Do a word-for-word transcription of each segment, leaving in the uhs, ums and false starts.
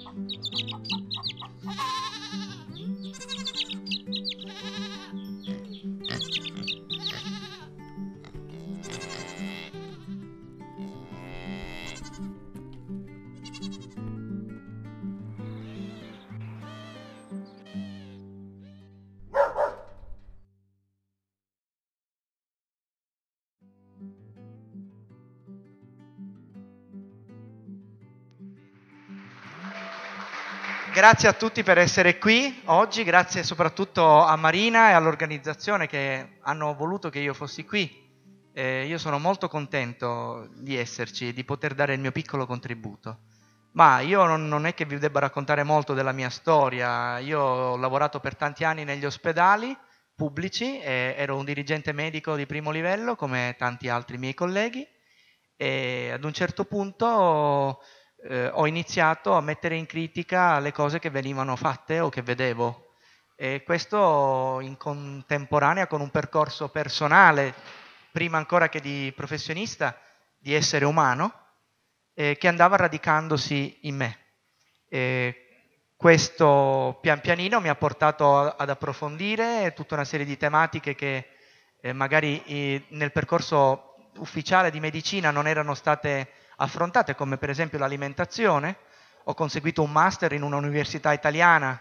Grazie a tutti per essere qui oggi, grazie soprattutto a Marina e all'organizzazione che hanno voluto che io fossi qui. Eh, io sono molto contento di esserci e di poter dare il mio piccolo contributo. Ma io non, non è che vi debba raccontare molto della mia storia. Io ho lavorato per tanti anni negli ospedali pubblici, e ero un dirigente medico di primo livello come tanti altri miei colleghi, e ad un certo punto eh, ho iniziato a mettere in critica le cose che venivano fatte o che vedevo, e questo in contemporanea con un percorso personale, prima ancora che di professionista, di essere umano, eh, che andava radicandosi in me. E questo pian pianino mi ha portato ad approfondire tutta una serie di tematiche che eh, magari eh, nel percorso ufficiale di medicina non erano state affrontate, come per esempio l'alimentazione. Ho conseguito un master in un'università italiana,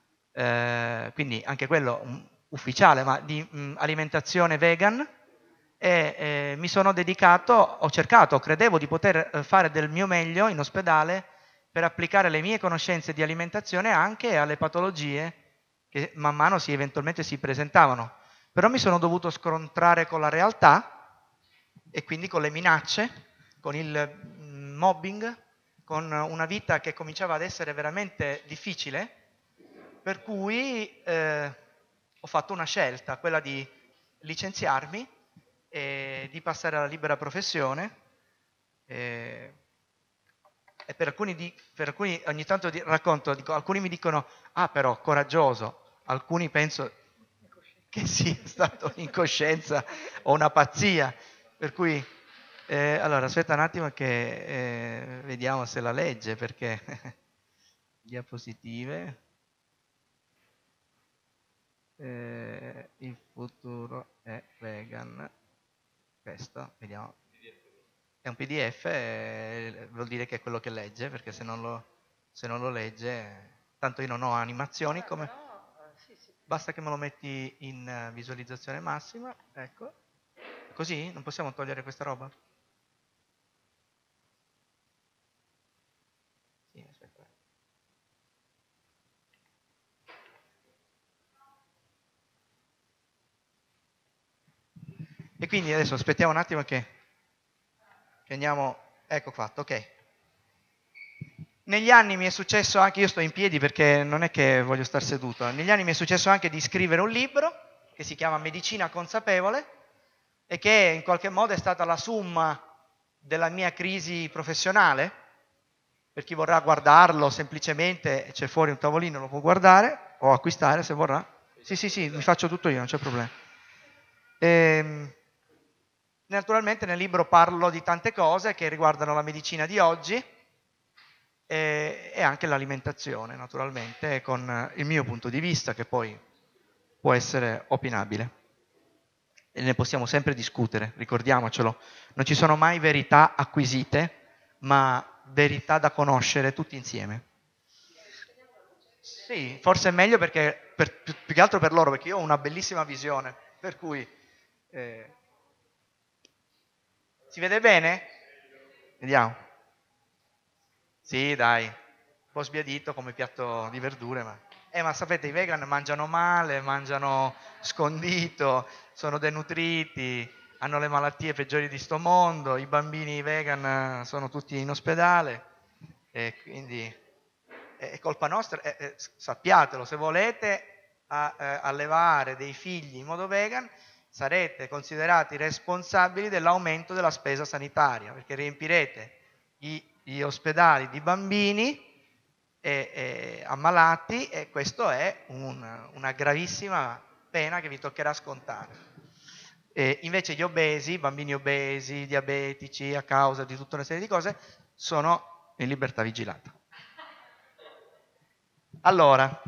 eh, quindi anche quello um, ufficiale, ma di um, alimentazione vegan, e eh, mi sono dedicato, ho cercato, credevo di poter eh, fare del mio meglio in ospedale per applicare le mie conoscenze di alimentazione anche alle patologie che man mano si eventualmente si presentavano. Però mi sono dovuto scontrare con la realtà e quindi con le minacce, con il mobbing, con una vita che cominciava ad essere veramente difficile, per cui eh, ho fatto una scelta, quella di licenziarmi e di passare alla libera professione. E, e per, alcuni di, per alcuni ogni tanto di, racconto, dico, alcuni mi dicono, ah però coraggioso, alcuni penso che sia stato incoscienza o una pazzia, per cui eh, allora aspetta un attimo che eh, vediamo se la legge, perché diapositive, eh, il futuro è vegan, questo, vediamo, è un P D F, eh, vuol dire che è quello che legge, perché se non lo, se non lo legge, tanto io non ho animazioni, come, basta che me lo metti in visualizzazione massima, ecco, così non possiamo togliere questa roba? Sì, aspetta. E quindi adesso aspettiamo un attimo che, che andiamo, ecco fatto, ok. Negli anni mi è successo anche, io sto in piedi perché non è che voglio star seduto, negli anni mi è successo anche di scrivere un libro che si chiama Medicina consapevole e che in qualche modo è stata la summa della mia crisi professionale. Per chi vorrà guardarlo semplicemente c'è fuori un tavolino, lo può guardare o acquistare se vorrà. Sì, sì, sì, mi faccio tutto io, non c'è problema. Ehm, naturalmente nel libro parlo di tante cose che riguardano la medicina di oggi e, e anche l'alimentazione, naturalmente, con il mio punto di vista, che poi può essere opinabile. E ne possiamo sempre discutere, ricordiamocelo. Non ci sono mai verità acquisite, ma verità da conoscere tutti insieme. Sì, forse è meglio perché, per, più, più che altro per loro, perché io ho una bellissima visione, per cui... Eh, si vede bene? Vediamo. Sì, dai, un po' sbiadito come piatto di verdure, ma... Eh, ma sapete, i vegan mangiano male, mangiano scondito, sono denutriti, hanno le malattie peggiori di sto mondo, i bambini vegan sono tutti in ospedale, e quindi è colpa nostra, eh, eh, sappiatelo, se volete a, eh, allevare dei figli in modo vegan, sarete considerati responsabili dell'aumento della spesa sanitaria, perché riempirete gli, gli ospedali di bambini e, e ammalati, e questo è un, una gravissima pena che vi toccherà scontare. E invece gli obesi, bambini obesi, diabetici, a causa di tutta una serie di cose, sono in libertà vigilata. Allora,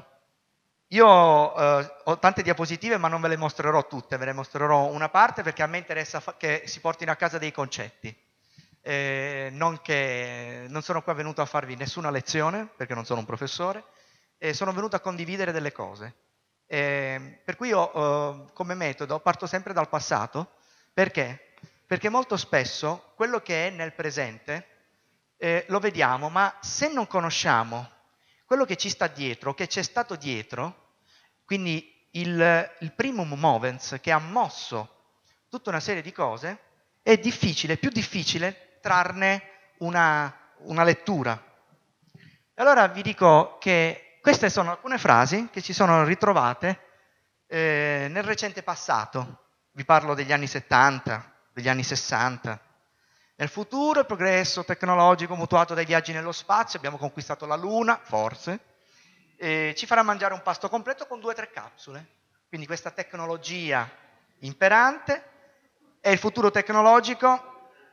io eh, ho tante diapositive ma non ve le mostrerò tutte, ve ne mostrerò una parte perché a me interessa fa- che si portino a casa dei concetti. Eh, non, che, non sono qua venuto a farvi nessuna lezione perché non sono un professore, eh, sono venuto a condividere delle cose. Eh, per cui io eh, come metodo parto sempre dal passato. Perché? Perché molto spesso quello che è nel presente eh, lo vediamo, ma se non conosciamo quello che ci sta dietro, che c'è stato dietro, quindi il, il primum movens che ha mosso tutta una serie di cose, è difficile, più difficile trarne una, una lettura. Allora vi dico che queste sono alcune frasi che ci sono ritrovate eh, nel recente passato. Vi parlo degli anni settanta, degli anni sessanta. Nel futuro il progresso tecnologico mutuato dai viaggi nello spazio, abbiamo conquistato la Luna, forse, e ci farà mangiare un pasto completo con due o tre capsule. Quindi questa tecnologia imperante e il futuro tecnologico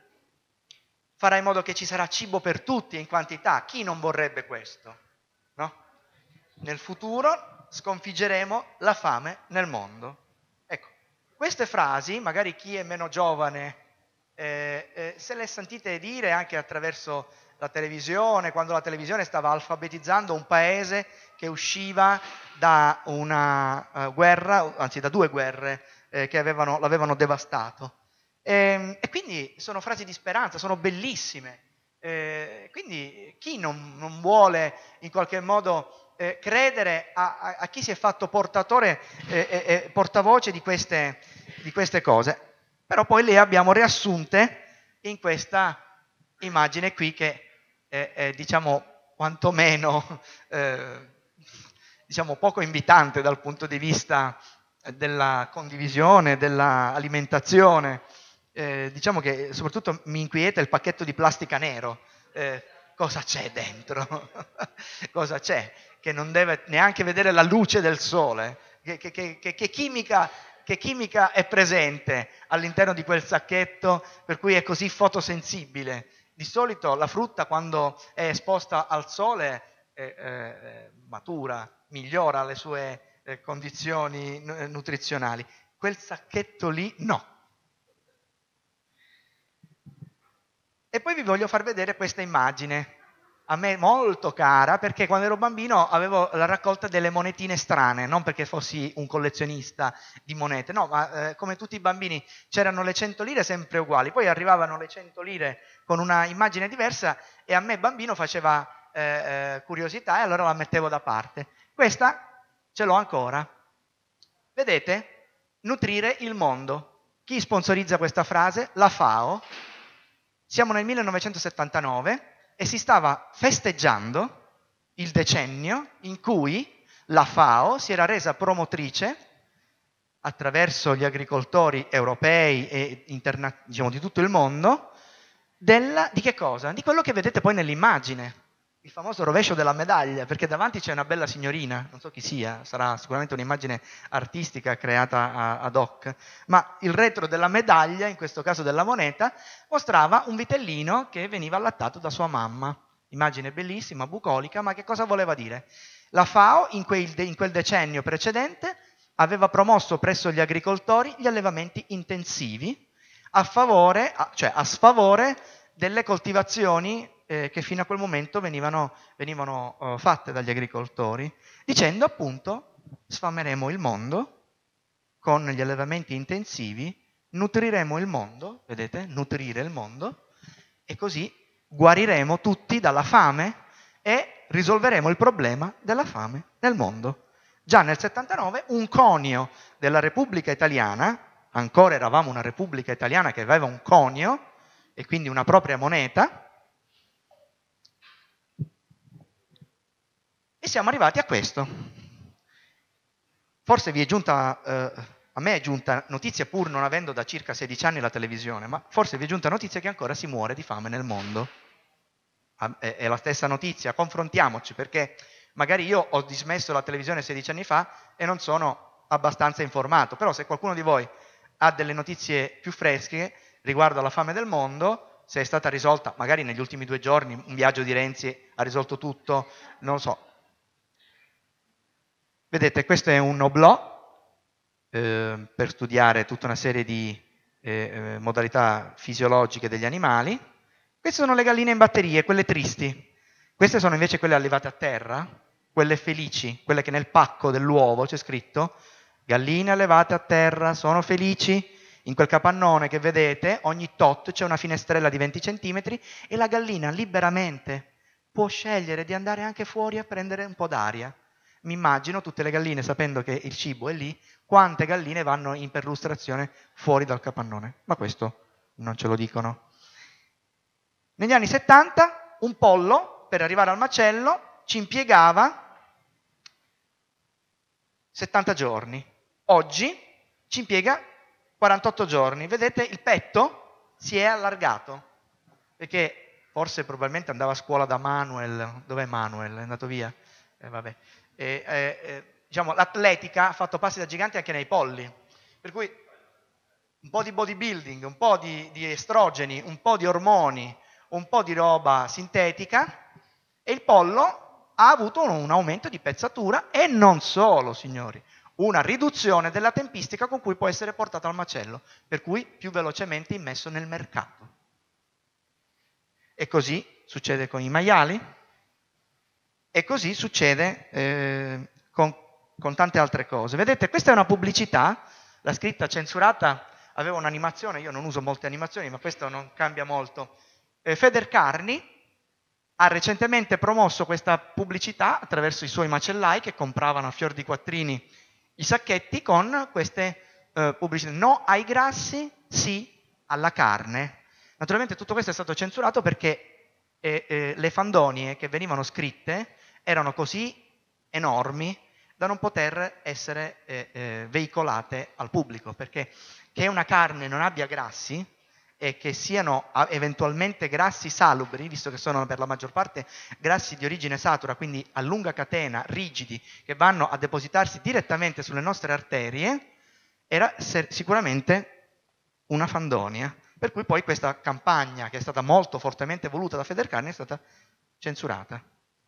farà in modo che ci sarà cibo per tutti in quantità. Chi non vorrebbe questo? No? Nel futuro sconfiggeremo la fame nel mondo. Ecco, queste frasi, magari chi è meno giovane, eh, eh, se le sentite dire anche attraverso la televisione, quando la televisione stava alfabetizzando un paese che usciva da una uh, guerra, anzi da due guerre eh, che avevano, l'avevano devastato. E, e quindi sono frasi di speranza, sono bellissime. Eh, quindi chi non, non vuole in qualche modo eh, credere a, a, a chi si è fatto portatore e eh, eh, portavoce di queste, di queste cose? Però poi le abbiamo riassunte in questa immagine qui che è, è diciamo quantomeno eh, diciamo poco invitante dal punto di vista della condivisione, dell'alimentazione. Eh, diciamo che soprattutto mi inquieta il pacchetto di plastica nero. Eh, cosa c'è dentro? Cosa c'è? Che non deve neanche vedere la luce del sole. Che, che, che, che, chimica, che chimica è presente all'interno di quel sacchetto per cui è così fotosensibile? Di solito la frutta quando è esposta al sole eh, eh, matura, migliora le sue eh, condizioni nutrizionali. Quel sacchetto lì no. E poi vi voglio far vedere questa immagine, a me molto cara, perché quando ero bambino avevo la raccolta delle monetine strane, non perché fossi un collezionista di monete, no, ma eh, come tutti i bambini c'erano le cento lire sempre uguali, poi arrivavano le cento lire con una immagine diversa e a me bambino faceva eh, eh, curiosità e allora la mettevo da parte. Questa ce l'ho ancora. Vedete? Nutrire il mondo. Chi sponsorizza questa frase? La FAO. Siamo nel millenovecentosettantanove e si stava festeggiando il decennio in cui la FAO si era resa promotrice attraverso gli agricoltori europei e interna- diciamo, di tutto il mondo della, di che cosa? Di quello che vedete poi nell'immagine, il famoso rovescio della medaglia, perché davanti c'è una bella signorina, non so chi sia, sarà sicuramente un'immagine artistica creata a, ad hoc, ma il retro della medaglia, in questo caso della moneta, mostrava un vitellino che veniva allattato da sua mamma. Immagine bellissima, bucolica, ma che cosa voleva dire? La FAO in quel, in quel decennio precedente aveva promosso presso gli agricoltori gli allevamenti intensivi a favore, cioè a sfavore delle coltivazioni eh, che fino a quel momento venivano, venivano uh, fatte dagli agricoltori, dicendo appunto sfameremo il mondo con gli allevamenti intensivi, nutriremo il mondo, vedete, nutrire il mondo, e così guariremo tutti dalla fame e risolveremo il problema della fame nel mondo. Già nel settantanove un conio della Repubblica Italiana, ancora eravamo una Repubblica Italiana che aveva un conio e quindi una propria moneta, e siamo arrivati a questo. Forse vi è giunta, eh, a me è giunta notizia, pur non avendo da circa sedici anni la televisione, ma forse vi è giunta notizia che ancora si muore di fame nel mondo. È, è la stessa notizia, confrontiamoci, perché magari io ho dismesso la televisione sedici anni fa e non sono abbastanza informato, però se qualcuno di voi ha delle notizie più fresche riguardo alla fame del mondo, se è stata risolta, magari negli ultimi due giorni, un viaggio di Renzi ha risolto tutto, non lo so. Vedete, questo è un oblò eh, per studiare tutta una serie di eh, modalità fisiologiche degli animali. Queste sono le galline in batterie, quelle tristi. Queste sono invece quelle allevate a terra, quelle felici, quelle che nel pacco dell'uovo c'è scritto galline allevate a terra, sono felici. In quel capannone che vedete, ogni tot c'è una finestrella di venti centimetri e la gallina liberamente può scegliere di andare anche fuori a prendere un po' d'aria. Mi immagino tutte le galline, sapendo che il cibo è lì, quante galline vanno in perlustrazione fuori dal capannone. Ma questo non ce lo dicono. Negli anni settanta un pollo, per arrivare al macello, ci impiegava settanta giorni. Oggi ci impiega quarantotto giorni. Vedete, il petto si è allargato, perché forse probabilmente andava a scuola da Manuel. Dov'è Manuel? È andato via? Eh, vabbè. Eh, eh, eh, diciamo, l'atletica ha fatto passi da gigante anche nei polli. Per cui un po' di bodybuilding, un po' di, di estrogeni, un po' di ormoni, un po' di roba sintetica, e il pollo ha avuto un aumento di pezzatura e non solo, signori, una riduzione della tempistica con cui può essere portato al macello, per cui più velocemente immesso nel mercato. E così succede con i maiali, e così succede eh, con, con tante altre cose. Vedete, questa è una pubblicità, la scritta censurata aveva un'animazione, io non uso molte animazioni, ma questo non cambia molto. Eh, Federcarni ha recentemente promosso questa pubblicità attraverso i suoi macellai che compravano a fior di quattrini i sacchetti con queste eh, pubblicità. No ai grassi, sì alla carne. Naturalmente tutto questo è stato censurato perché eh, eh, le fandonie che venivano scritte erano così enormi da non poter essere eh, eh, veicolate al pubblico, perché che una carne non abbia grassi e che siano eventualmente grassi salubri, visto che sono per la maggior parte grassi di origine satura, quindi a lunga catena, rigidi, che vanno a depositarsi direttamente sulle nostre arterie, era sicuramente una fandonia. Per cui poi questa campagna, che è stata molto fortemente voluta da Federcarni, è stata censurata.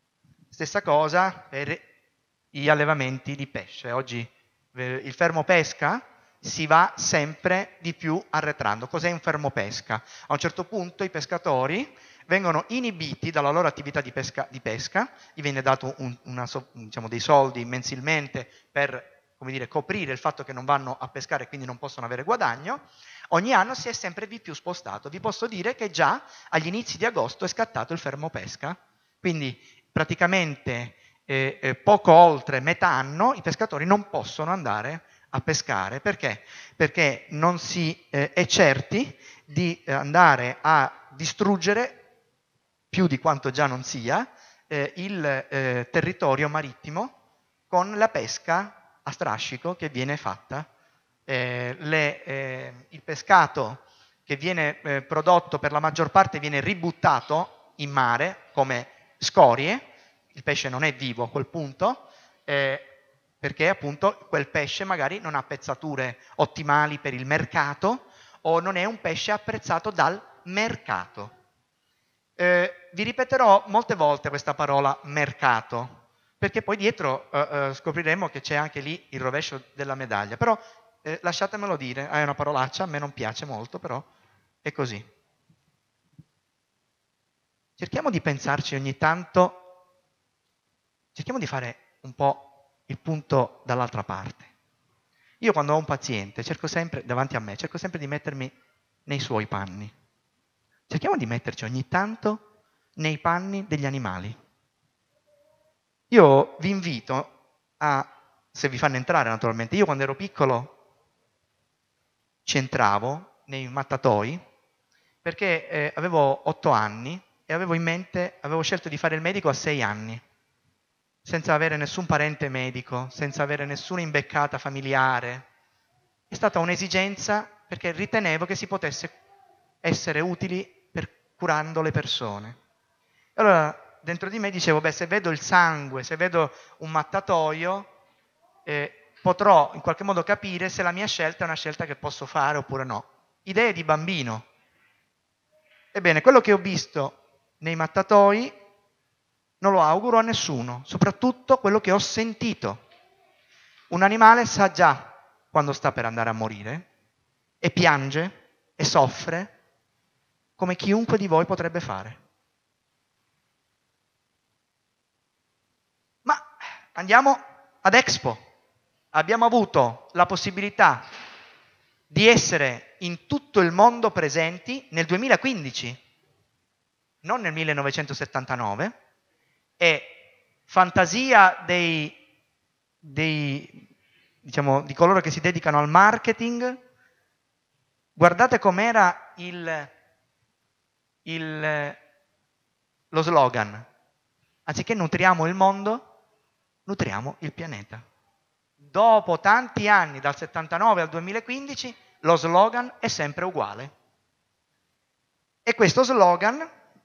Stessa cosa per gli allevamenti di pesce. Oggi il fermo pesca si va sempre di più arretrando. Cos'è un fermo pesca? A un certo punto i pescatori vengono inibiti dalla loro attività di pesca, di pesca gli viene dato un, una, diciamo, dei soldi mensilmente per, come dire, coprire il fatto che non vanno a pescare e quindi non possono avere guadagno. Ogni anno si è sempre di più spostato. Vi posso dire che già agli inizi di agosto è scattato il fermo pesca, quindi praticamente eh, eh, poco oltre metà anno i pescatori non possono andare a pescare. Perché? Perché non si eh, è certi di andare a distruggere, più di quanto già non sia, eh, il eh, territorio marittimo con la pesca a strascico che viene fatta. Eh, le, eh, il pescato che viene eh, prodotto per la maggior parte viene ributtato in mare come scorie, il pesce non è vivo a quel punto, eh, perché appunto quel pesce magari non ha pezzature ottimali per il mercato o non è un pesce apprezzato dal mercato. Eh, vi ripeterò molte volte questa parola mercato, perché poi dietro eh, eh, scopriremo che c'è anche lì il rovescio della medaglia. Però eh, lasciatemelo dire, è una parolaccia, a me non piace molto, però è così. Cerchiamo di pensarci ogni tanto, cerchiamo di fare un po' il punto dall'altra parte. Io quando ho un paziente, cerco sempre, davanti a me, cerco sempre di mettermi nei suoi panni. Cerchiamo di metterci ogni tanto nei panni degli animali. Io vi invito a, se vi fanno entrare naturalmente, io quando ero piccolo ci entravo nei mattatoi perché eh, avevo otto anni e avevo in mente, avevo scelto di fare il medico a sei anni, senza avere nessun parente medico, senza avere nessuna imbeccata familiare. È stata un'esigenza perché ritenevo che si potesse essere utili per curando le persone. Allora dentro di me dicevo, beh, se vedo il sangue, se vedo un mattatoio, eh, potrò in qualche modo capire se la mia scelta è una scelta che posso fare oppure no. Idee di bambino. Ebbene, quello che ho visto nei mattatoi non lo auguro a nessuno, soprattutto quello che ho sentito. Un animale sa già quando sta per andare a morire e piange e soffre come chiunque di voi potrebbe fare. Ma andiamo ad Expo. Abbiamo avuto la possibilità di essere in tutto il mondo presenti nel duemilaquindici, non nel millenovecentosettantanove, e fantasia dei, dei, diciamo, di coloro che si dedicano al marketing, guardate com'era il, il, lo slogan. Anziché nutriamo il mondo, nutriamo il pianeta. Dopo tanti anni, dal settantanove al duemilaquindici, lo slogan è sempre uguale. E questo slogan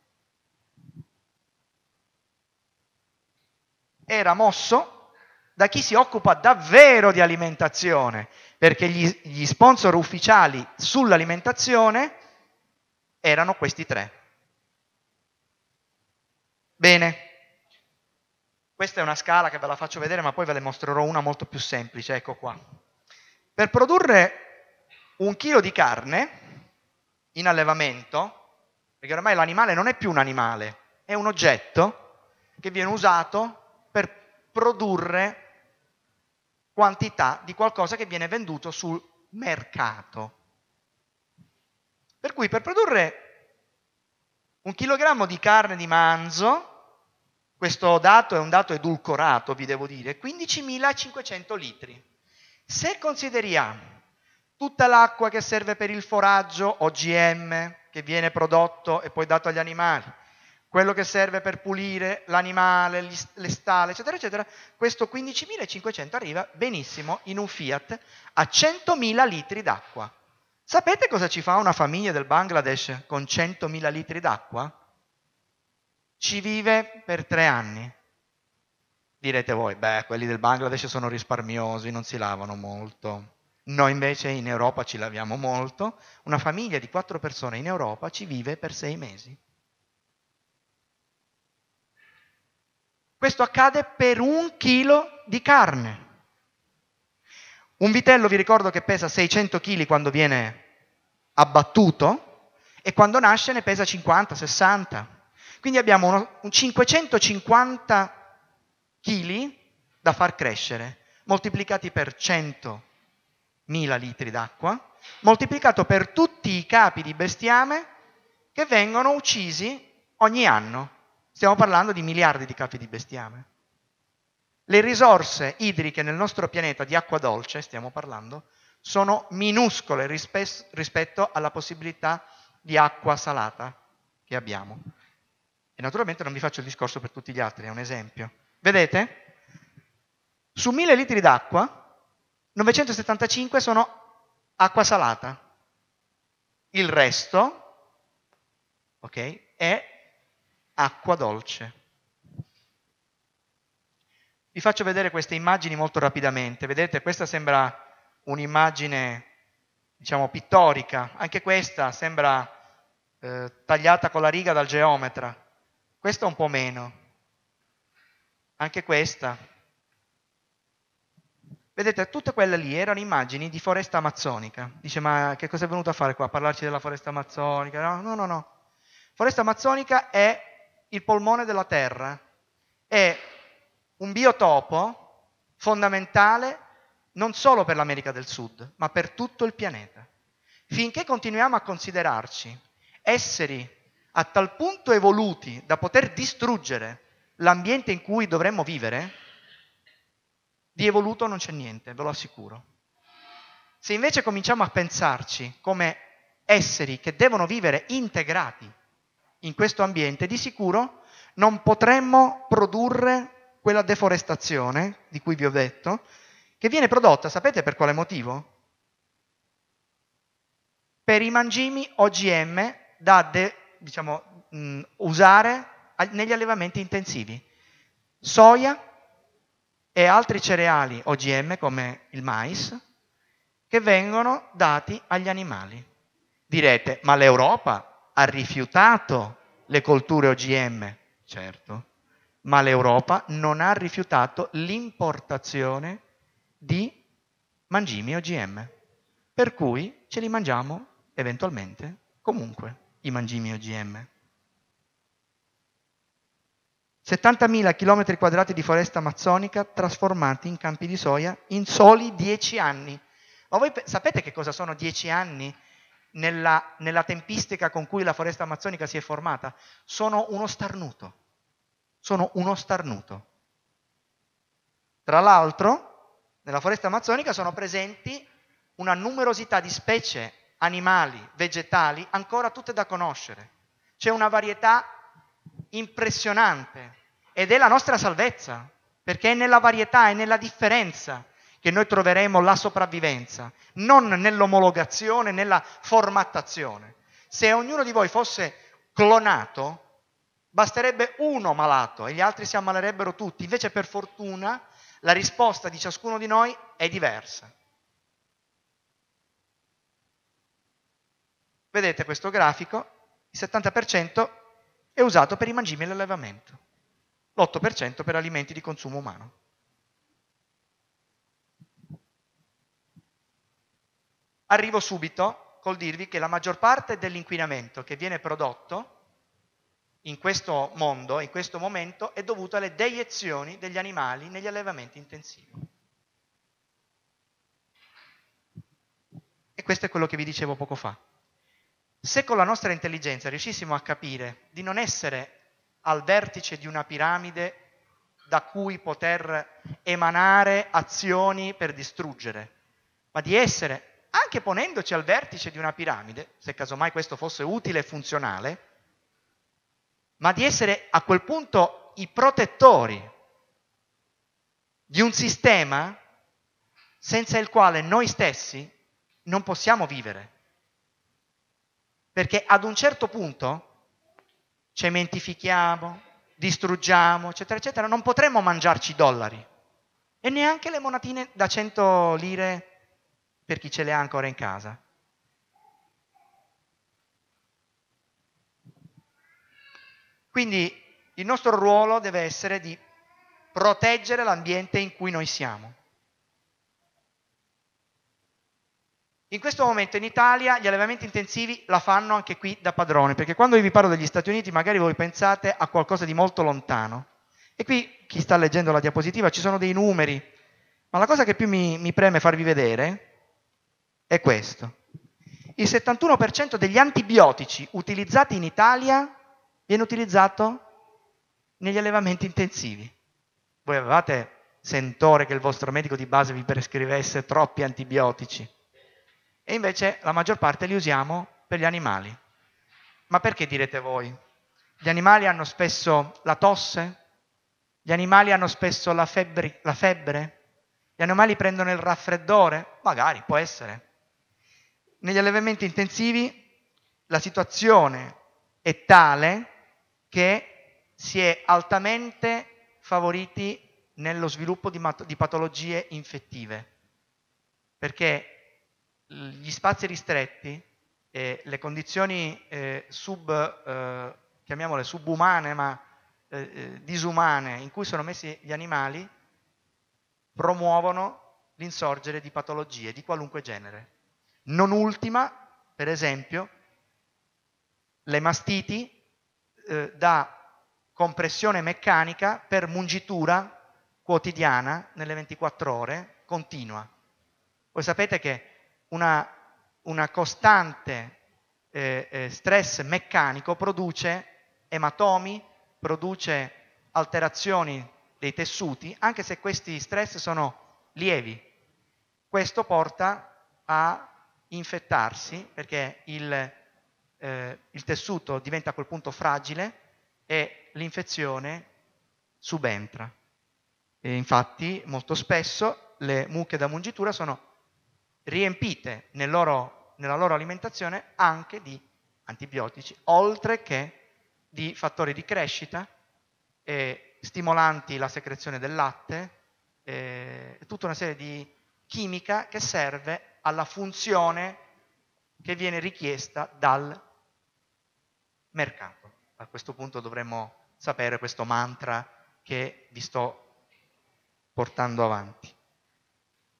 era mosso da chi si occupa davvero di alimentazione, perché gli, gli sponsor ufficiali sull'alimentazione erano questi tre. Bene, questa è una scala che ve la faccio vedere, ma poi ve ne mostrerò una molto più semplice, ecco qua. Per produrre un chilo di carne in allevamento, perché ormai l'animale non è più un animale, è un oggetto che viene usato per produrre quantità di qualcosa che viene venduto sul mercato. Per cui per produrre un chilogrammo di carne di manzo, questo dato è un dato edulcorato, vi devo dire, quindicimilacinquecento litri. Se consideriamo tutta l'acqua che serve per il foraggio O G M, che viene prodotto e poi dato agli animali, quello che serve per pulire l'animale, le stalle, eccetera, eccetera, questo quindicimilacinquecento arriva benissimo in un Fiat a centomila litri d'acqua. Sapete cosa ci fa una famiglia del Bangladesh con centomila litri d'acqua? Ci vive per tre anni. Direte voi, beh, quelli del Bangladesh sono risparmiosi, non si lavano molto. Noi invece in Europa ci laviamo molto. Una famiglia di quattro persone in Europa ci vive per sei mesi. Questo accade per un chilo di carne. Un vitello, vi ricordo, che pesa seicento chili quando viene abbattuto e quando nasce ne pesa cinquanta sessanta. Quindi abbiamo uno, un cinquecentocinquanta chili da far crescere, moltiplicati per centomila litri d'acqua, moltiplicato per tutti i capi di bestiame che vengono uccisi ogni anno. Stiamo parlando di miliardi di capi di bestiame. Le risorse idriche nel nostro pianeta di acqua dolce, stiamo parlando, sono minuscole rispe- rispetto alla possibilità di acqua salata che abbiamo. E naturalmente non vi faccio il discorso per tutti gli altri, è un esempio. Vedete? Su mille litri d'acqua, novecentosettantacinque sono acqua salata. Il resto, ok, è acqua dolce. Vi faccio vedere queste immagini molto rapidamente. Vedete, questa sembra un'immagine, diciamo, pittorica. Anche questa sembra eh, tagliata con la riga dal geometra. Questa un po' meno. Anche questa. Vedete, tutte quelle lì erano immagini di foresta amazzonica. Dice, ma che cosa è venuto a fare qua? A parlarci della foresta amazzonica? No, no, no, no. Foresta amazzonica è il polmone della terra. È un biotopo fondamentale non solo per l'America del Sud, ma per tutto il pianeta. Finché continuiamo a considerarci esseri a tal punto evoluti da poter distruggere l'ambiente in cui dovremmo vivere, di evoluto non c'è niente, ve lo assicuro. Se invece cominciamo a pensarci come esseri che devono vivere integrati in questo ambiente, di sicuro non potremmo produrre quella deforestazione di cui vi ho detto, che viene prodotta, sapete per quale motivo? Per i mangimi O G M da de, diciamo, mh, usare negli allevamenti intensivi. Soia e altri cereali O G M come il mais che vengono dati agli animali. Direte, ma l'Europa ha rifiutato le colture O G M? Certo, ma l'Europa non ha rifiutato l'importazione di mangimi O G M, per cui ce li mangiamo eventualmente comunque i mangimi O G M. settantamila chilometri quadrati di foresta amazzonica trasformati in campi di soia in soli dieci anni. Ma voi sapete che cosa sono dieci anni nella, nella tempistica con cui la foresta amazzonica si è formata? Sono uno starnuto. Sono uno starnuto. Tra l'altro, nella foresta amazzonica sono presenti una numerosità di specie animali, vegetali, ancora tutte da conoscere. C'è una varietà impressionante ed è la nostra salvezza, perché è nella varietà, è nella differenza che noi troveremo la sopravvivenza, non nell'omologazione, nella formattazione. Se ognuno di voi fosse clonato, basterebbe uno malato e gli altri si ammalerebbero tutti. Invece, per fortuna, la risposta di ciascuno di noi è diversa. Vedete questo grafico? Il settanta per cento è usato per i mangimi e l'allevamento, l'otto per cento per alimenti di consumo umano. Arrivo subito col dirvi che la maggior parte dell'inquinamento che viene prodotto in questo mondo, in questo momento, è dovuto alle deiezioni degli animali negli allevamenti intensivi. E questo è quello che vi dicevo poco fa. Se con la nostra intelligenza riuscissimo a capire di non essere al vertice di una piramide da cui poter emanare azioni per distruggere, ma di essere, anche ponendoci al vertice di una piramide, se casomai questo fosse utile e funzionale, ma di essere a quel punto i protettori di un sistema senza il quale noi stessi non possiamo vivere. Perché ad un certo punto cementifichiamo, distruggiamo, eccetera, eccetera, non potremmo mangiarci dollari e neanche le monatine da cento lire per chi ce le ha ancora in casa. Quindi il nostro ruolo deve essere di proteggere l'ambiente in cui noi siamo. In questo momento in Italia gli allevamenti intensivi la fanno anche qui da padrone, perché quando io vi parlo degli Stati Uniti magari voi pensate a qualcosa di molto lontano. E qui, chi sta leggendo la diapositiva, ci sono dei numeri, ma la cosa che più mi, mi preme farvi vedere è questo. Il settantuno per cento degli antibiotici utilizzati in Italia viene utilizzato negli allevamenti intensivi. Voi avevate sentore che il vostro medico di base vi prescrivesse troppi antibiotici? E invece la maggior parte li usiamo per gli animali. Ma perché, direte voi? Gli animali hanno spesso la tosse? Gli animali hanno spesso la febbre? La febbre? Gli animali prendono il raffreddore? Magari, può essere. Negli allevamenti intensivi la situazione è tale che si è altamente favoriti nello sviluppo di, mat- di patologie infettive. Perché gli spazi ristretti e le condizioni eh, sub, eh, chiamiamole subumane, ma eh, eh, disumane, in cui sono messi gli animali, promuovono l'insorgere di patologie di qualunque genere. Non ultima, per esempio, le mastiti eh, da compressione meccanica per mungitura quotidiana nelle ventiquattro ore, continua. Voi sapete che Una, una costante eh, eh, stress meccanico produce ematomi, produce alterazioni dei tessuti, anche se questi stress sono lievi. Questo porta a infettarsi perché il, eh, il tessuto diventa a quel punto fragile e l'infezione subentra. E infatti molto spesso le mucche da mungitura sono riempite nel loro, nella loro alimentazione anche di antibiotici, oltre che di fattori di crescita, eh, stimolanti la secrezione del latte, eh, tutta una serie di chimica che serve alla funzione che viene richiesta dal mercato. A questo punto dovremmo sapere questo mantra che vi sto portando avanti.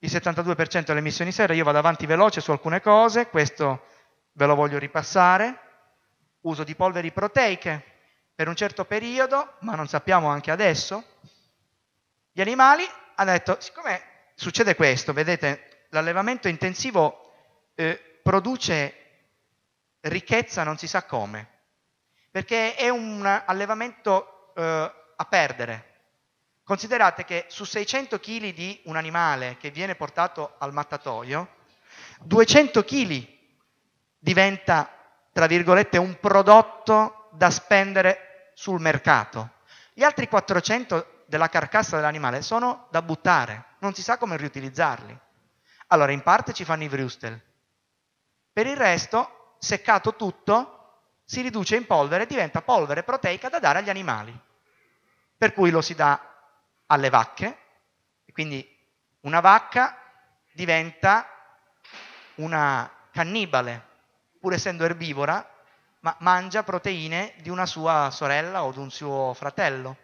il settantadue per cento delle emissioni serra. Io vado avanti veloce su alcune cose, questo ve lo voglio ripassare. Uso di polveri proteiche per un certo periodo, ma non sappiamo anche adesso. Gli animali hanno detto, siccome succede questo, vedete, l'allevamento intensivo eh, produce ricchezza non si sa come, perché è un allevamento eh, a perdere. Considerate che su seicento chili di un animale che viene portato al mattatoio, duecento chili diventa, tra virgolette, un prodotto da spendere sul mercato. Gli altri quattrocento della carcassa dell'animale sono da buttare, non si sa come riutilizzarli. Allora, in parte ci fanno i vrustel. Per il resto, seccato tutto, si riduce in polvere e diventa polvere proteica da dare agli animali. Per cui lo si dà alle vacche, e quindi una vacca diventa una cannibale, pur essendo erbivora, ma mangia proteine di una sua sorella o di un suo fratello.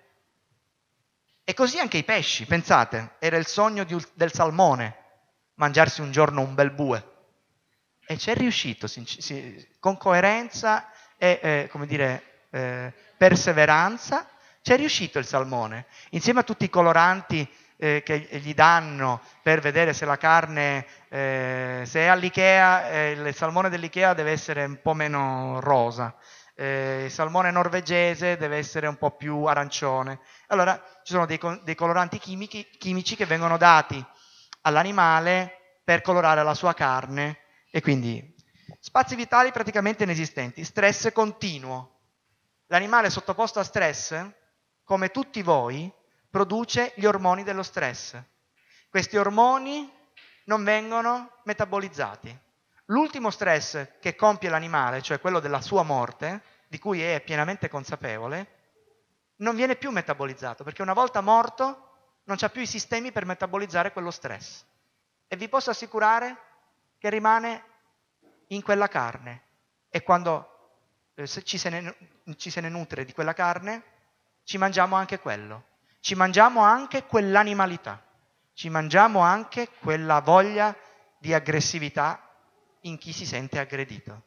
E così anche i pesci, pensate, era il sogno di, del salmone, mangiarsi un giorno un bel bue. E ci è riuscito, si, si, con coerenza e, eh, come dire, eh, perseveranza, ci è riuscito il salmone. Insieme a tutti i coloranti eh, che gli danno per vedere se la carne, eh, se è all'Ikea, eh, il salmone dell'Ikea deve essere un po' meno rosa. Eh, il salmone norvegese deve essere un po' più arancione. Allora ci sono dei, dei coloranti chimici, chimici che vengono dati all'animale per colorare la sua carne e quindi spazi vitali praticamente inesistenti, stress continuo. L'animale sottoposto a stress, come tutti voi, produce gli ormoni dello stress. Questi ormoni non vengono metabolizzati. L'ultimo stress che compie l'animale, cioè quello della sua morte, di cui è pienamente consapevole, non viene più metabolizzato, perché una volta morto non c'ha più i sistemi per metabolizzare quello stress. E vi posso assicurare che rimane in quella carne. E quando eh, se ci, se ne, ci se ne nutre di quella carne, ci mangiamo anche quello. Ci mangiamo anche quell'animalità. Ci mangiamo anche quella voglia di aggressività in chi si sente aggredito.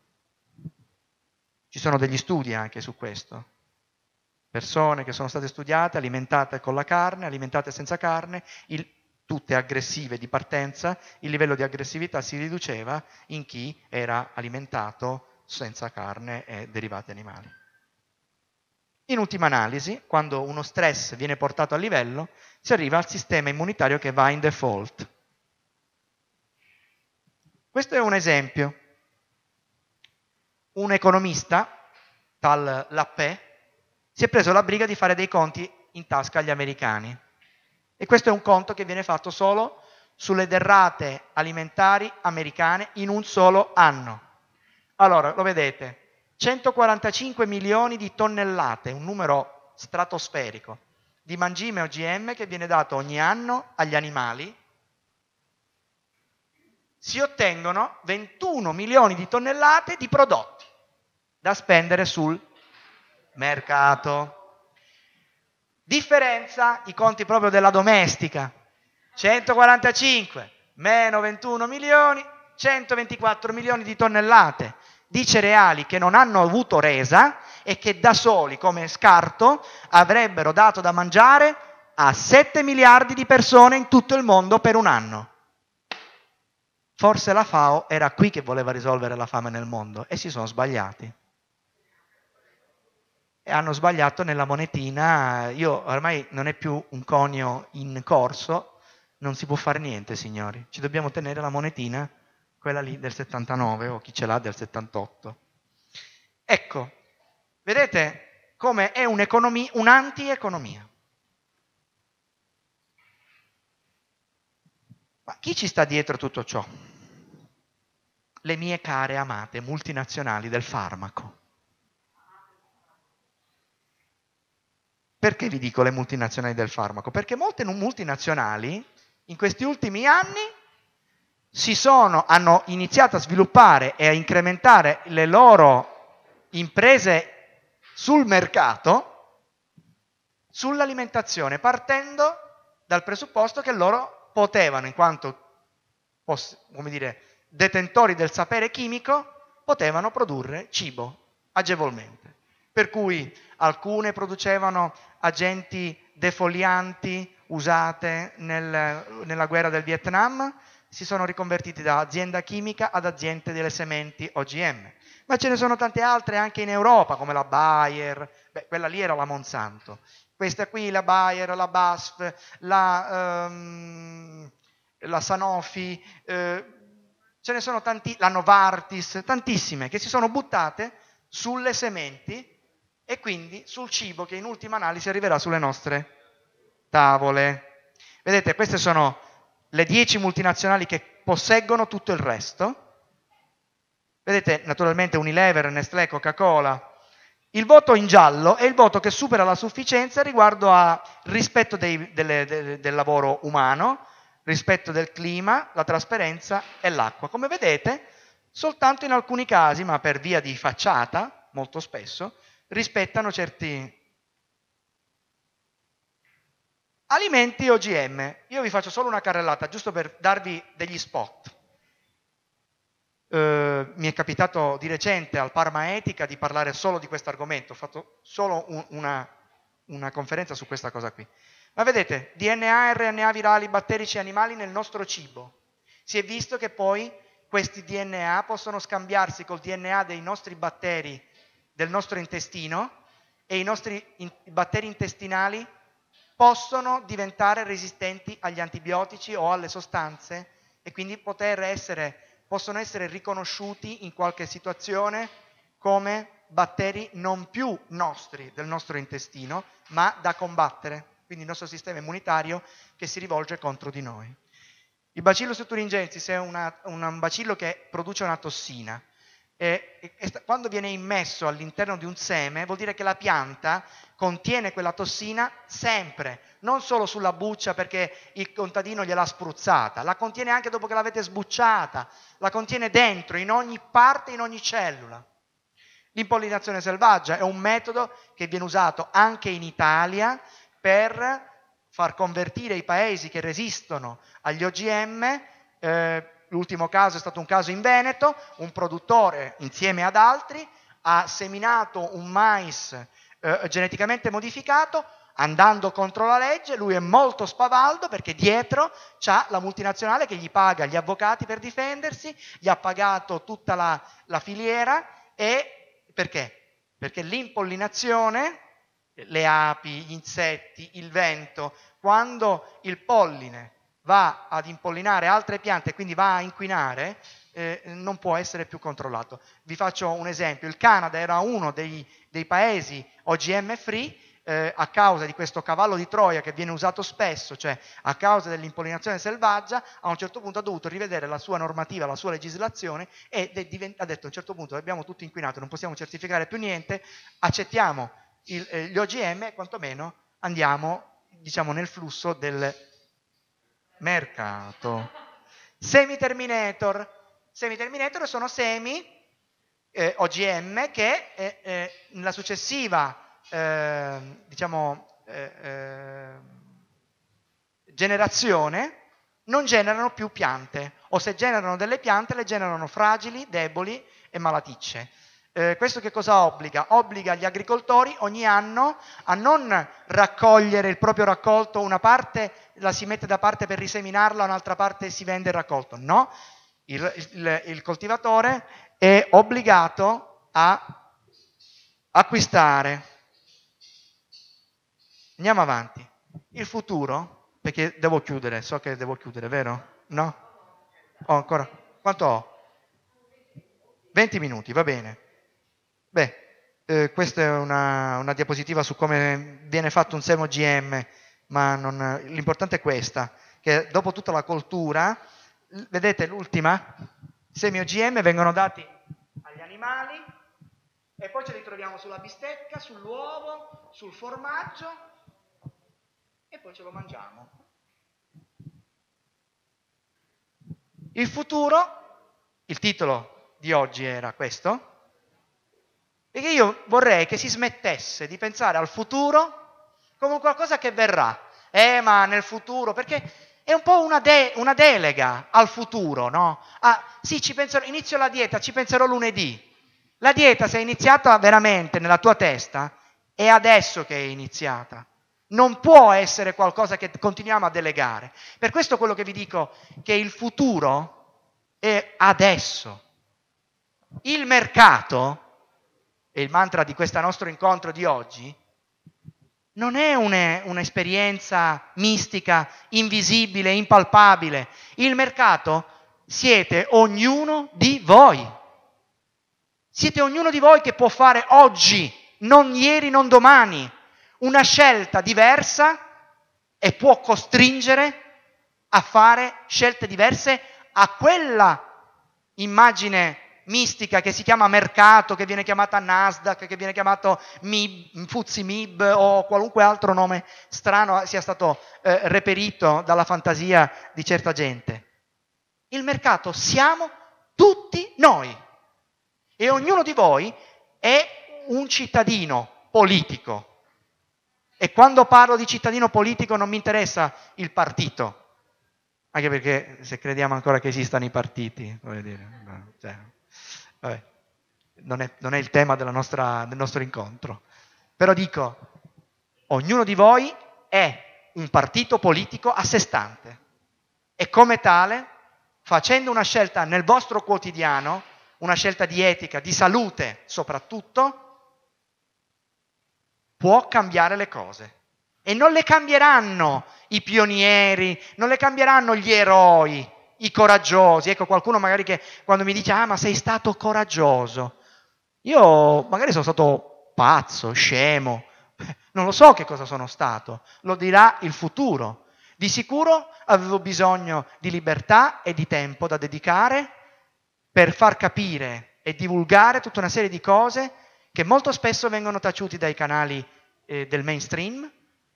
Ci sono degli studi anche su questo. Persone che sono state studiate, alimentate con la carne, alimentate senza carne, il, tutte aggressive di partenza, il livello di aggressività si riduceva in chi era alimentato senza carne e derivati animali. In ultima analisi, quando uno stress viene portato a livello, si arriva al sistema immunitario che va in default. Questo è un esempio. Un economista, tal Lappé, si è preso la briga di fare dei conti in tasca agli americani. E questo è un conto che viene fatto solo sulle derrate alimentari americane in un solo anno. Allora, lo vedete, centoquarantacinque milioni di tonnellate, un numero stratosferico, di mangime O G M che viene dato ogni anno agli animali. Si ottengono ventuno milioni di tonnellate di prodotti da spendere sul mercato. Differenza, i conti proprio della domestica, centoquarantacinque meno ventuno milioni, centoventiquattro milioni di tonnellate di cereali che non hanno avuto resa e che da soli, come scarto, avrebbero dato da mangiare a sette miliardi di persone in tutto il mondo per un anno. Forse la FAO era qui che voleva risolvere la fame nel mondo e si sono sbagliati. E hanno sbagliato nella monetina. Io ormai non è più un conio in corso, non si può fare niente, signori. Ci dobbiamo tenere la monetina, quella lì del settantanove o chi ce l'ha del settantotto. Ecco, vedete come è un'economia, un'anti-economia. Ma chi ci sta dietro tutto ciò? Le mie care amate multinazionali del farmaco. Perché vi dico le multinazionali del farmaco? Perché molte multinazionali in questi ultimi anni si sono, hanno iniziato a sviluppare e a incrementare le loro imprese sul mercato, sull'alimentazione, partendo dal presupposto che loro potevano, in quanto come dire, detentori del sapere chimico, potevano produrre cibo agevolmente. Per cui alcune producevano agenti defolianti usate nel, nella guerra del Vietnam, si sono riconvertiti da azienda chimica ad aziende delle sementi O G M. Ma ce ne sono tante altre anche in Europa, come la Bayer, beh, quella lì era la Monsanto. Questa qui, la Bayer, la B A S F, la, um, la Sanofi, eh, ce ne sono tanti, la Novartis, tantissime, che si sono buttate sulle sementi e quindi sul cibo che in ultima analisi arriverà sulle nostre tavole. Vedete, queste sono le dieci multinazionali che posseggono tutto il resto. Vedete, naturalmente Unilever, Nestlé, Coca-Cola. Il voto in giallo è il voto che supera la sufficienza riguardo al rispetto dei, delle, de, del lavoro umano, rispetto del clima, la trasparenza e l'acqua. Come vedete, soltanto in alcuni casi, ma per via di facciata, molto spesso, rispettano certi alimenti O G M. Io vi faccio solo una carrellata, giusto per darvi degli spot. Uh, mi è capitato di recente al Parma Etica di parlare solo di questo argomento, ho fatto solo un, una, una conferenza su questa cosa qui. Ma vedete, D N A, R N A virali, batterici e animali nel nostro cibo. Si è visto che poi questi D N A possono scambiarsi col D N A dei nostri batteri del nostro intestino e i nostri in, batteri intestinali possono diventare resistenti agli antibiotici o alle sostanze e quindi poter essere possono essere riconosciuti in qualche situazione come batteri non più nostri, del nostro intestino, ma da combattere. Quindi il nostro sistema immunitario che si rivolge contro di noi. Il Bacillus thuringiensis è una, un bacillo che produce una tossina. E, e, e quando viene immesso all'interno di un seme vuol dire che la pianta contiene quella tossina sempre, non solo sulla buccia perché il contadino gliel'ha spruzzata, la contiene anche dopo che l'avete sbucciata, la contiene dentro, in ogni parte, in ogni cellula. L'impollinazione selvaggia è un metodo che viene usato anche in Italia per far convertire i paesi che resistono agli O G M. Eh, l'ultimo caso è stato un caso in Veneto, un produttore insieme ad altri ha seminato un mais eh, geneticamente modificato andando contro la legge. Lui è molto spavaldo perché dietro c'ha la multinazionale che gli paga gli avvocati per difendersi, gli ha pagato tutta la, la filiera. E perché? Perché l'impollinazione, le api, gli insetti, il vento, quando il polline va ad impollinare altre piante e quindi va a inquinare, eh, non può essere più controllato. Vi faccio un esempio. Il Canada era uno dei, dei paesi O G M free eh, a causa di questo cavallo di Troia che viene usato spesso, cioè a causa dell'impollinazione selvaggia. A un certo punto ha dovuto rivedere la sua normativa, la sua legislazione e ha detto a un certo punto abbiamo tutto inquinato, non possiamo certificare più niente, accettiamo il, eh, gli O G M e quantomeno andiamo, diciamo, nel flusso del mercato. Semi Terminator. Semi Terminator sono semi eh, O G M che eh, eh, nella successiva eh, diciamo eh, eh, generazione non generano più piante, o se generano delle piante le generano fragili, deboli e malaticce. Eh, questo che cosa obbliga? Obbliga gli agricoltori ogni anno a non raccogliere il proprio raccolto, una parte la si mette da parte per riseminarla, un'altra parte si vende il raccolto. No, il, il, il coltivatore è obbligato a acquistare. Andiamo avanti. Il futuro, perché devo chiudere, so che devo chiudere, vero? No? Ho ancora? Quanto ho? venti minuti, va bene. Beh, eh, questa è una, una diapositiva su come viene fatto un seme O G M, ma non, l'importante è questa, che dopo tutta la coltura, vedete l'ultima, i semi O G M vengono dati agli animali e poi ce li troviamo sulla bistecca, sull'uovo, sul formaggio e poi ce lo mangiamo. Il futuro, il titolo di oggi era questo, perché io vorrei che si smettesse di pensare al futuro come qualcosa che verrà. Eh, ma nel futuro, perché È un po' una, de- una delega al futuro, no? Ah, sì, ci penserò, inizio la dieta, ci penserò lunedì. La dieta, se è iniziata veramente nella tua testa, è adesso che è iniziata. Non può essere qualcosa che continuiamo a delegare. Per questo quello che vi dico, che il futuro è adesso. Il mercato, e il mantra di questo nostro incontro di oggi, non è un'esperienza mistica, invisibile, impalpabile. Il mercato siete ognuno di voi. Siete ognuno di voi che può fare oggi, non ieri, non domani, una scelta diversa e può costringere a fare scelte diverse a quella immagine mistica che si chiama mercato, che viene chiamata Nasdaq, che viene chiamato M I B, F T S E M I B o qualunque altro nome strano sia stato eh, reperito dalla fantasia di certa gente. Il mercato siamo tutti noi e ognuno di voi è un cittadino politico. E quando parlo di cittadino politico non mi interessa il partito, anche perché se crediamo ancora che esistano i partiti, voglio dire, cioè, vabbè, non, è, non è il tema della nostra, del nostro incontro. Però dico, ognuno di voi è un partito politico a sé stante e come tale, facendo una scelta nel vostro quotidiano, una scelta di etica, di salute soprattutto, può cambiare le cose. E non le cambieranno i pionieri, non le cambieranno gli eroi, i coraggiosi. Ecco, qualcuno magari che quando mi dice, ah, ma sei stato coraggioso. Io magari sono stato pazzo, scemo, non lo so che cosa sono stato, lo dirà il futuro. Di sicuro avevo bisogno di libertà e di tempo da dedicare per far capire e divulgare tutta una serie di cose che molto spesso vengono taciuti dai canali eh, del mainstream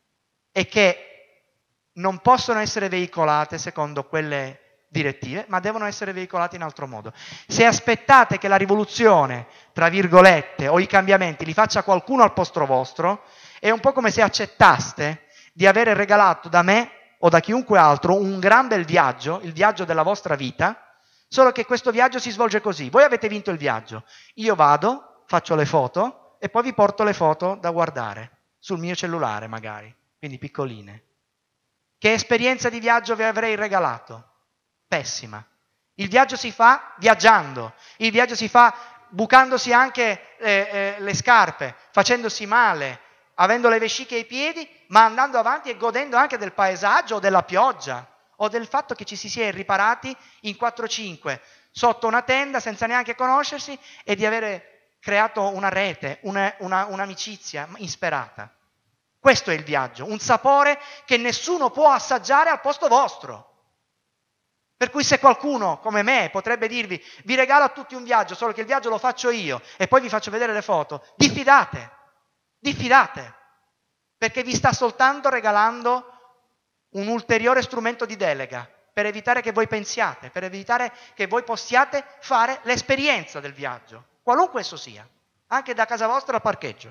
e che non possono essere veicolate secondo quelle direttive, ma devono essere veicolate in altro modo. Se aspettate che la rivoluzione, tra virgolette, o i cambiamenti li faccia qualcuno al posto vostro, è un po' come se accettaste di avere regalato da me o da chiunque altro un gran bel viaggio, il viaggio della vostra vita, solo che questo viaggio si svolge così. Voi avete vinto il viaggio, io vado, faccio le foto e poi vi porto le foto da guardare, sul mio cellulare magari, quindi piccoline. Che esperienza di viaggio vi avrei regalato? Pessima. Il viaggio si fa viaggiando, il viaggio si fa bucandosi anche eh, eh, le scarpe, facendosi male, avendo le vesciche ai piedi, ma andando avanti e godendo anche del paesaggio o della pioggia o del fatto che ci si sia riparati in quattro cinque sotto una tenda senza neanche conoscersi e di avere creato una rete, una, una, un'amicizia insperata. Questo è il viaggio, un sapore che nessuno può assaggiare al posto vostro. Per cui se qualcuno come me potrebbe dirvi vi regalo a tutti un viaggio, solo che il viaggio lo faccio io e poi vi faccio vedere le foto, diffidate, diffidate, perché vi sta soltanto regalando un ulteriore strumento di delega per evitare che voi pensiate, per evitare che voi possiate fare l'esperienza del viaggio, qualunque esso sia, anche da casa vostra al parcheggio.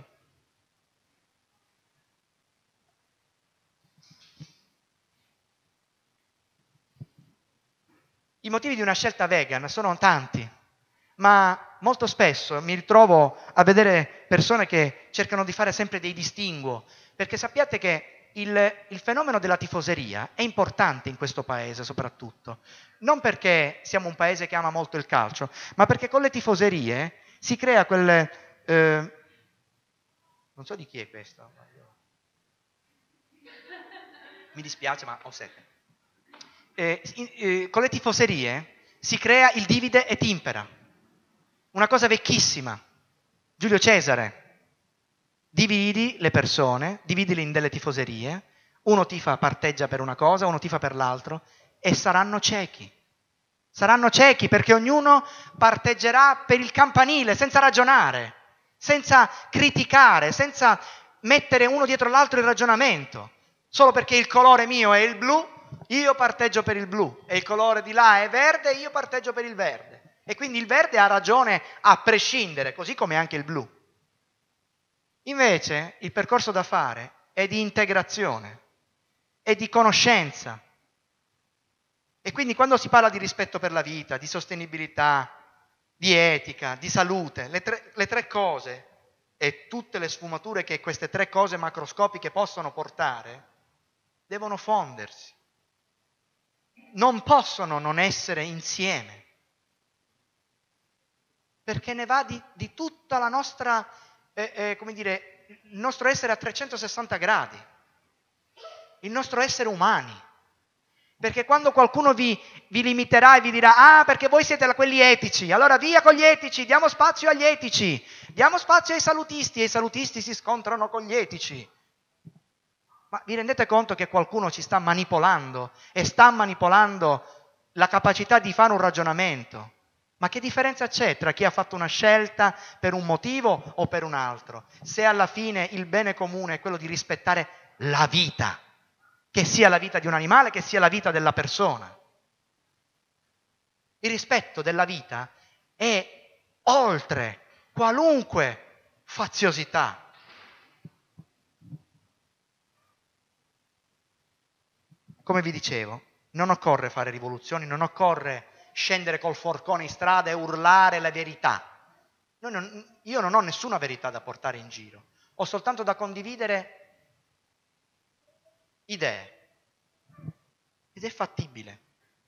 I motivi di una scelta vegan sono tanti, ma molto spesso mi ritrovo a vedere persone che cercano di fare sempre dei distinguo, perché sappiate che il, il fenomeno della tifoseria è importante in questo paese soprattutto, non perché siamo un paese che ama molto il calcio, ma perché con le tifoserie si crea quel... Eh, non so di chi è questo, mi dispiace ma ho sete. Eh, eh, con le tifoserie si crea il divide et impera, una cosa vecchissima. Giulio Cesare, dividi le persone, dividili in delle tifoserie, uno tifa, parteggia per una cosa, uno tifa per l'altro e saranno ciechi. Saranno ciechi perché ognuno parteggerà per il campanile senza ragionare, senza criticare, senza mettere uno dietro l'altro il ragionamento. Solo perché il colore mio è il blu, io parteggio per il blu e il colore di là è verde, io parteggio per il verde. E quindi il verde ha ragione a prescindere, così come anche il blu. Invece il percorso da fare è di integrazione, è di conoscenza, E quindi quando si parla di rispetto per la vita, di sostenibilità, di etica, di salute, le tre, le tre cose e tutte le sfumature che queste tre cose macroscopiche possono portare, devono fondersi. Non possono non essere insieme. Perché ne va di, di tutta la nostra, eh, eh, come dire, il nostro essere a trecentosessanta gradi, il nostro essere umani. Perché quando qualcuno vi, vi limiterà e vi dirà ah perché voi siete quelli etici, allora via con gli etici, diamo spazio agli etici, diamo spazio ai salutisti e i salutisti si scontrano con gli etici. Ma vi rendete conto che qualcuno ci sta manipolando e sta manipolando la capacità di fare un ragionamento? Ma che differenza c'è tra chi ha fatto una scelta per un motivo o per un altro? Se alla fine il bene comune è quello di rispettare la vita, che sia la vita di un animale, che sia la vita della persona. Il rispetto della vita è oltre qualunque faziosità. Come vi dicevo, non occorre fare rivoluzioni, non occorre scendere col forcone in strada e urlare la verità. Noi non, io non ho nessuna verità da portare in giro, ho soltanto da condividere idee. Ed è fattibile.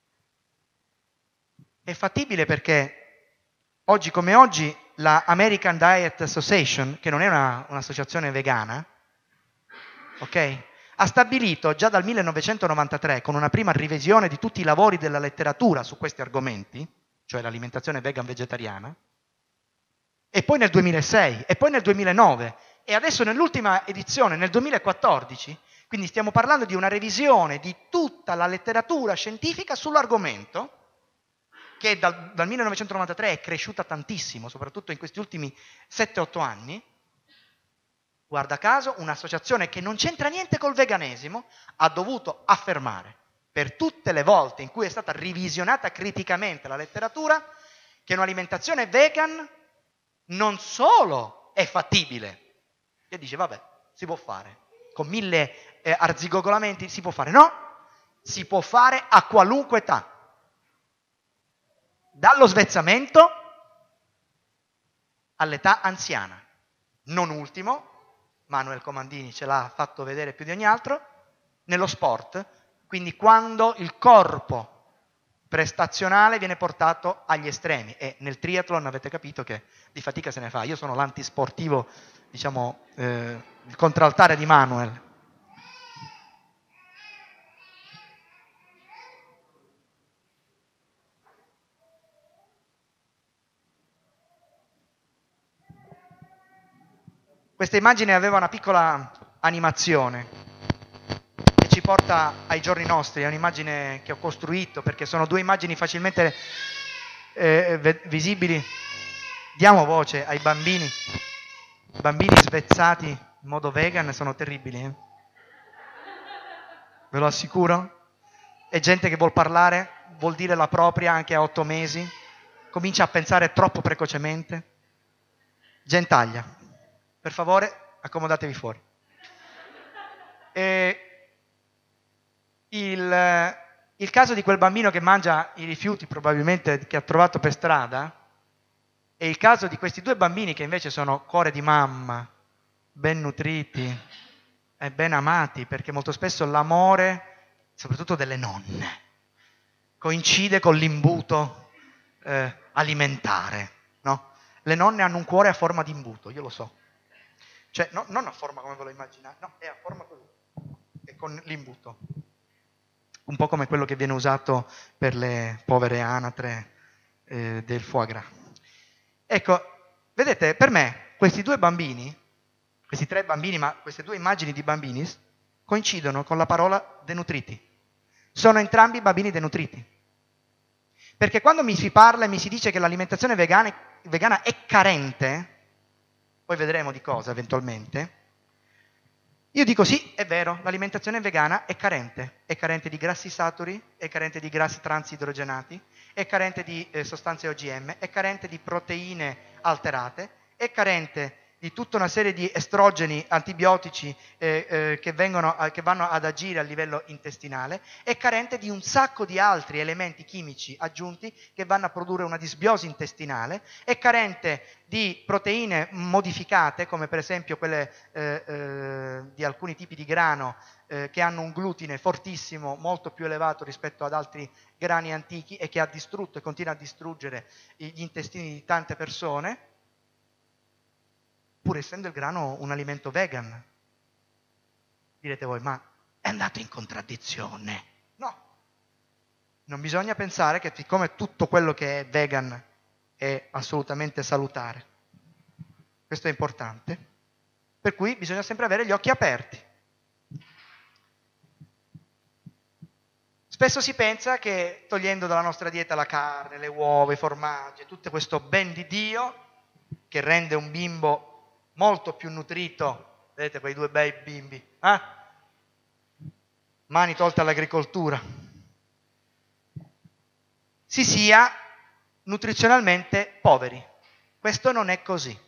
È fattibile perché oggi come oggi la American Diet Association, che non è una, un'associazione vegana, ok? Ha stabilito già dal millenovecentonovantatré, con una prima revisione di tutti i lavori della letteratura su questi argomenti, cioè l'alimentazione vegan vegetariana, e poi nel duemilasei, e poi nel duemilanove, e adesso nell'ultima edizione, nel duemilaquattordici, quindi stiamo parlando di una revisione di tutta la letteratura scientifica sull'argomento, che dal, dal millenovecentonovantatré è cresciuta tantissimo, soprattutto in questi ultimi sette otto anni. Guarda caso, un'associazione che non c'entra niente col veganesimo ha dovuto affermare, per tutte le volte in cui è stata revisionata criticamente la letteratura, che un'alimentazione vegan non solo è fattibile, e dice vabbè, si può fare, con mille eh, arzigogolamenti si può fare, no, si può fare a qualunque età, dallo svezzamento all'età anziana. Non ultimo, Manuel Comandini ce l'ha fatto vedere più di ogni altro, nello sport, quindi quando il corpo prestazionale viene portato agli estremi, e nel triathlon avete capito che di fatica se ne fa. Io sono l'antisportivo, diciamo, eh, il contraltare di Manuel. Questa immagine aveva una piccola animazione che ci porta ai giorni nostri, è un'immagine che ho costruito perché sono due immagini facilmente eh, visibili. Diamo voce ai bambini, i bambini svezzati in modo vegan sono terribili, eh? Ve lo assicuro. È gente che vuol parlare, vuol dire la propria anche a otto mesi, comincia a pensare troppo precocemente. Gentaglia. Per favore, accomodatevi fuori. E il, il caso di quel bambino che mangia i rifiuti, probabilmente, che ha trovato per strada, e il caso di questi due bambini che invece sono cuore di mamma, ben nutriti e ben amati, perché molto spesso l'amore, soprattutto delle nonne, coincide con l'imbuto eh, alimentare, no? Le nonne hanno un cuore a forma di imbuto, io lo so. Cioè, no, non a forma come ve lo immaginate, no, è a forma così, è con l'imbuto. Un po' come quello che viene usato per le povere anatre eh, del foie gras. Ecco, vedete, per me questi due bambini, questi tre bambini, ma queste due immagini di bambini coincidono con la parola denutriti. Sono entrambi bambini denutriti. Perché quando mi si parla e mi si dice che l'alimentazione vegana, vegana è carente, poi vedremo di cosa eventualmente, io dico sì, è vero, l'alimentazione vegana è carente, è carente di grassi saturi, è carente di grassi transidrogenati, è carente di eh, sostanze O G M, è carente di proteine alterate, è carente di tutta una serie di estrogeni antibiotici eh, eh, che, vengono a, che vanno ad agire a livello intestinale, è carente di un sacco di altri elementi chimici aggiunti che vanno a produrre una disbiosi intestinale, è carente di proteine modificate, come per esempio quelle eh, eh, di alcuni tipi di grano eh, che hanno un glutine fortissimo, molto più elevato rispetto ad altri grani antichi e che ha distrutto e continua a distruggere gli intestini di tante persone, pur essendo il grano un alimento vegan. Direte voi, ma è andato in contraddizione. No, non bisogna pensare che siccome tutto quello che è vegan è assolutamente salutare. Questo è importante. Per cui bisogna sempre avere gli occhi aperti. Spesso si pensa che togliendo dalla nostra dieta la carne, le uova, i formaggi, tutto questo ben di Dio, che rende un bimbo molto più nutrito, vedete quei due bei bimbi, eh? Mani tolte all'agricoltura, si sia nutrizionalmente poveri. Questo non è così.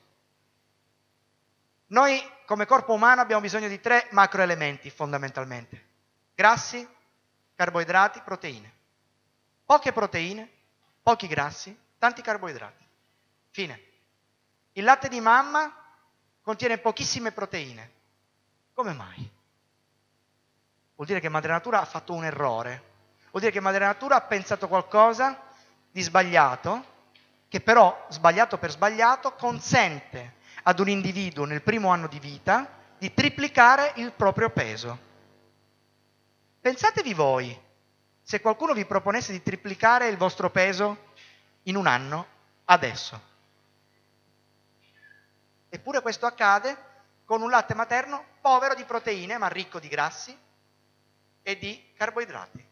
Noi come corpo umano abbiamo bisogno di tre macroelementi fondamentalmente: grassi, carboidrati, proteine. Poche proteine, pochi grassi, tanti carboidrati. Fine. Il latte di mamma contiene pochissime proteine. Come mai? Vuol dire che Madre Natura ha fatto un errore. Vuol dire che Madre Natura ha pensato qualcosa di sbagliato, che però, sbagliato per sbagliato, consente ad un individuo nel primo anno di vita di triplicare il proprio peso. Pensatevi voi, se qualcuno vi proponesse di triplicare il vostro peso in un anno, adesso. Eppure questo accade con un latte materno povero di proteine, ma ricco di grassi e di carboidrati.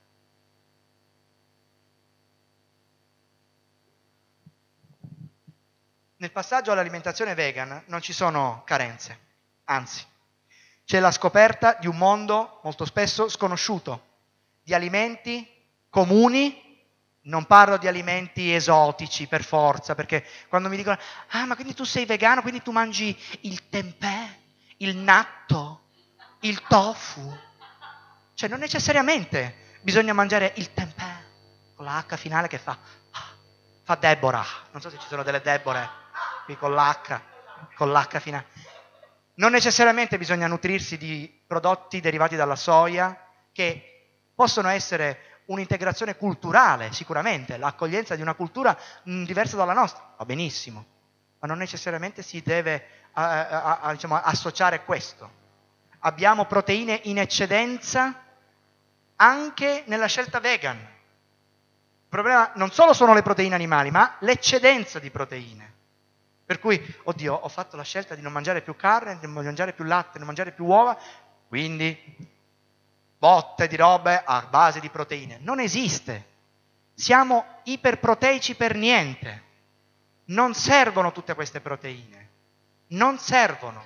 Nel passaggio all'alimentazione vegan non ci sono carenze, anzi, c'è la scoperta di un mondo molto spesso sconosciuto, di alimenti comuni. Non parlo di alimenti esotici per forza, perché quando mi dicono ah, ma quindi tu sei vegano, quindi tu mangi il tempeh, il natto, il tofu. Cioè non necessariamente bisogna mangiare il tempeh con la H finale che fa fa Deborah. Non so se ci sono delle Deborah qui con l'H, con l'H finale. Non necessariamente bisogna nutrirsi di prodotti derivati dalla soia, che possono essere un'integrazione culturale, sicuramente, l'accoglienza di una cultura mh, diversa dalla nostra, va benissimo, ma non necessariamente si deve a, a, a, diciamo, associare questo. Abbiamo proteine in eccedenza anche nella scelta vegan. Il problema non solo sono le proteine animali, ma l'eccedenza di proteine. Per cui, oddio, ho fatto la scelta di non mangiare più carne, di non mangiare più latte, di non mangiare più uova, quindi botte di robe a base di proteine. Non esiste. Siamo iperproteici per niente. Non servono tutte queste proteine. Non servono.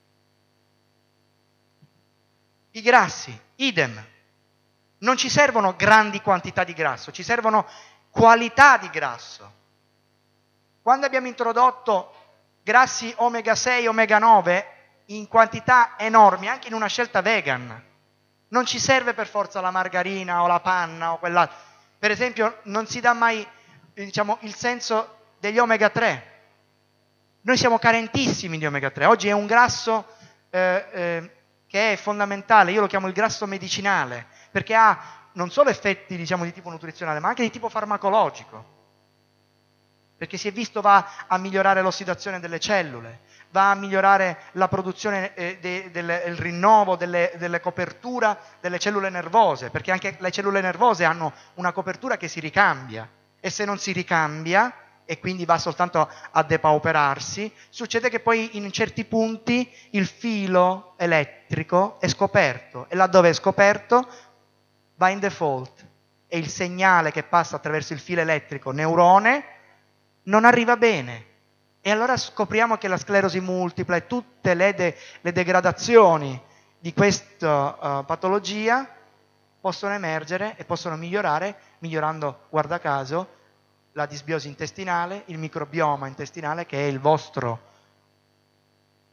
I grassi, idem. Non ci servono grandi quantità di grasso, ci servono qualità di grasso. Quando abbiamo introdotto grassi omega sei, omega nove in quantità enormi, anche in una scelta vegan, non ci serve per forza la margarina o la panna o quella. Per esempio, non si dà mai, diciamo, il senso degli omega tre. Noi siamo carentissimi di omega tre. Oggi è un grasso eh, eh, che è fondamentale, io lo chiamo il grasso medicinale, perché ha non solo effetti, diciamo, di tipo nutrizionale, ma anche di tipo farmacologico. Perché si è visto va a migliorare l'ossidazione delle cellule, va a migliorare la produzione, eh, de, del il rinnovo delle, delle copertura delle cellule nervose, perché anche le cellule nervose hanno una copertura che si ricambia, e se non si ricambia, e quindi va soltanto a depauperarsi, succede che poi in certi punti il filo elettrico è scoperto, e laddove è scoperto va in default, e il segnale che passa attraverso il filo elettrico neurone non arriva bene, e allora scopriamo che la sclerosi multipla e tutte le, de, le degradazioni di questa uh, patologia possono emergere e possono migliorare, migliorando, guarda caso, la disbiosi intestinale, il microbioma intestinale, che è il vostro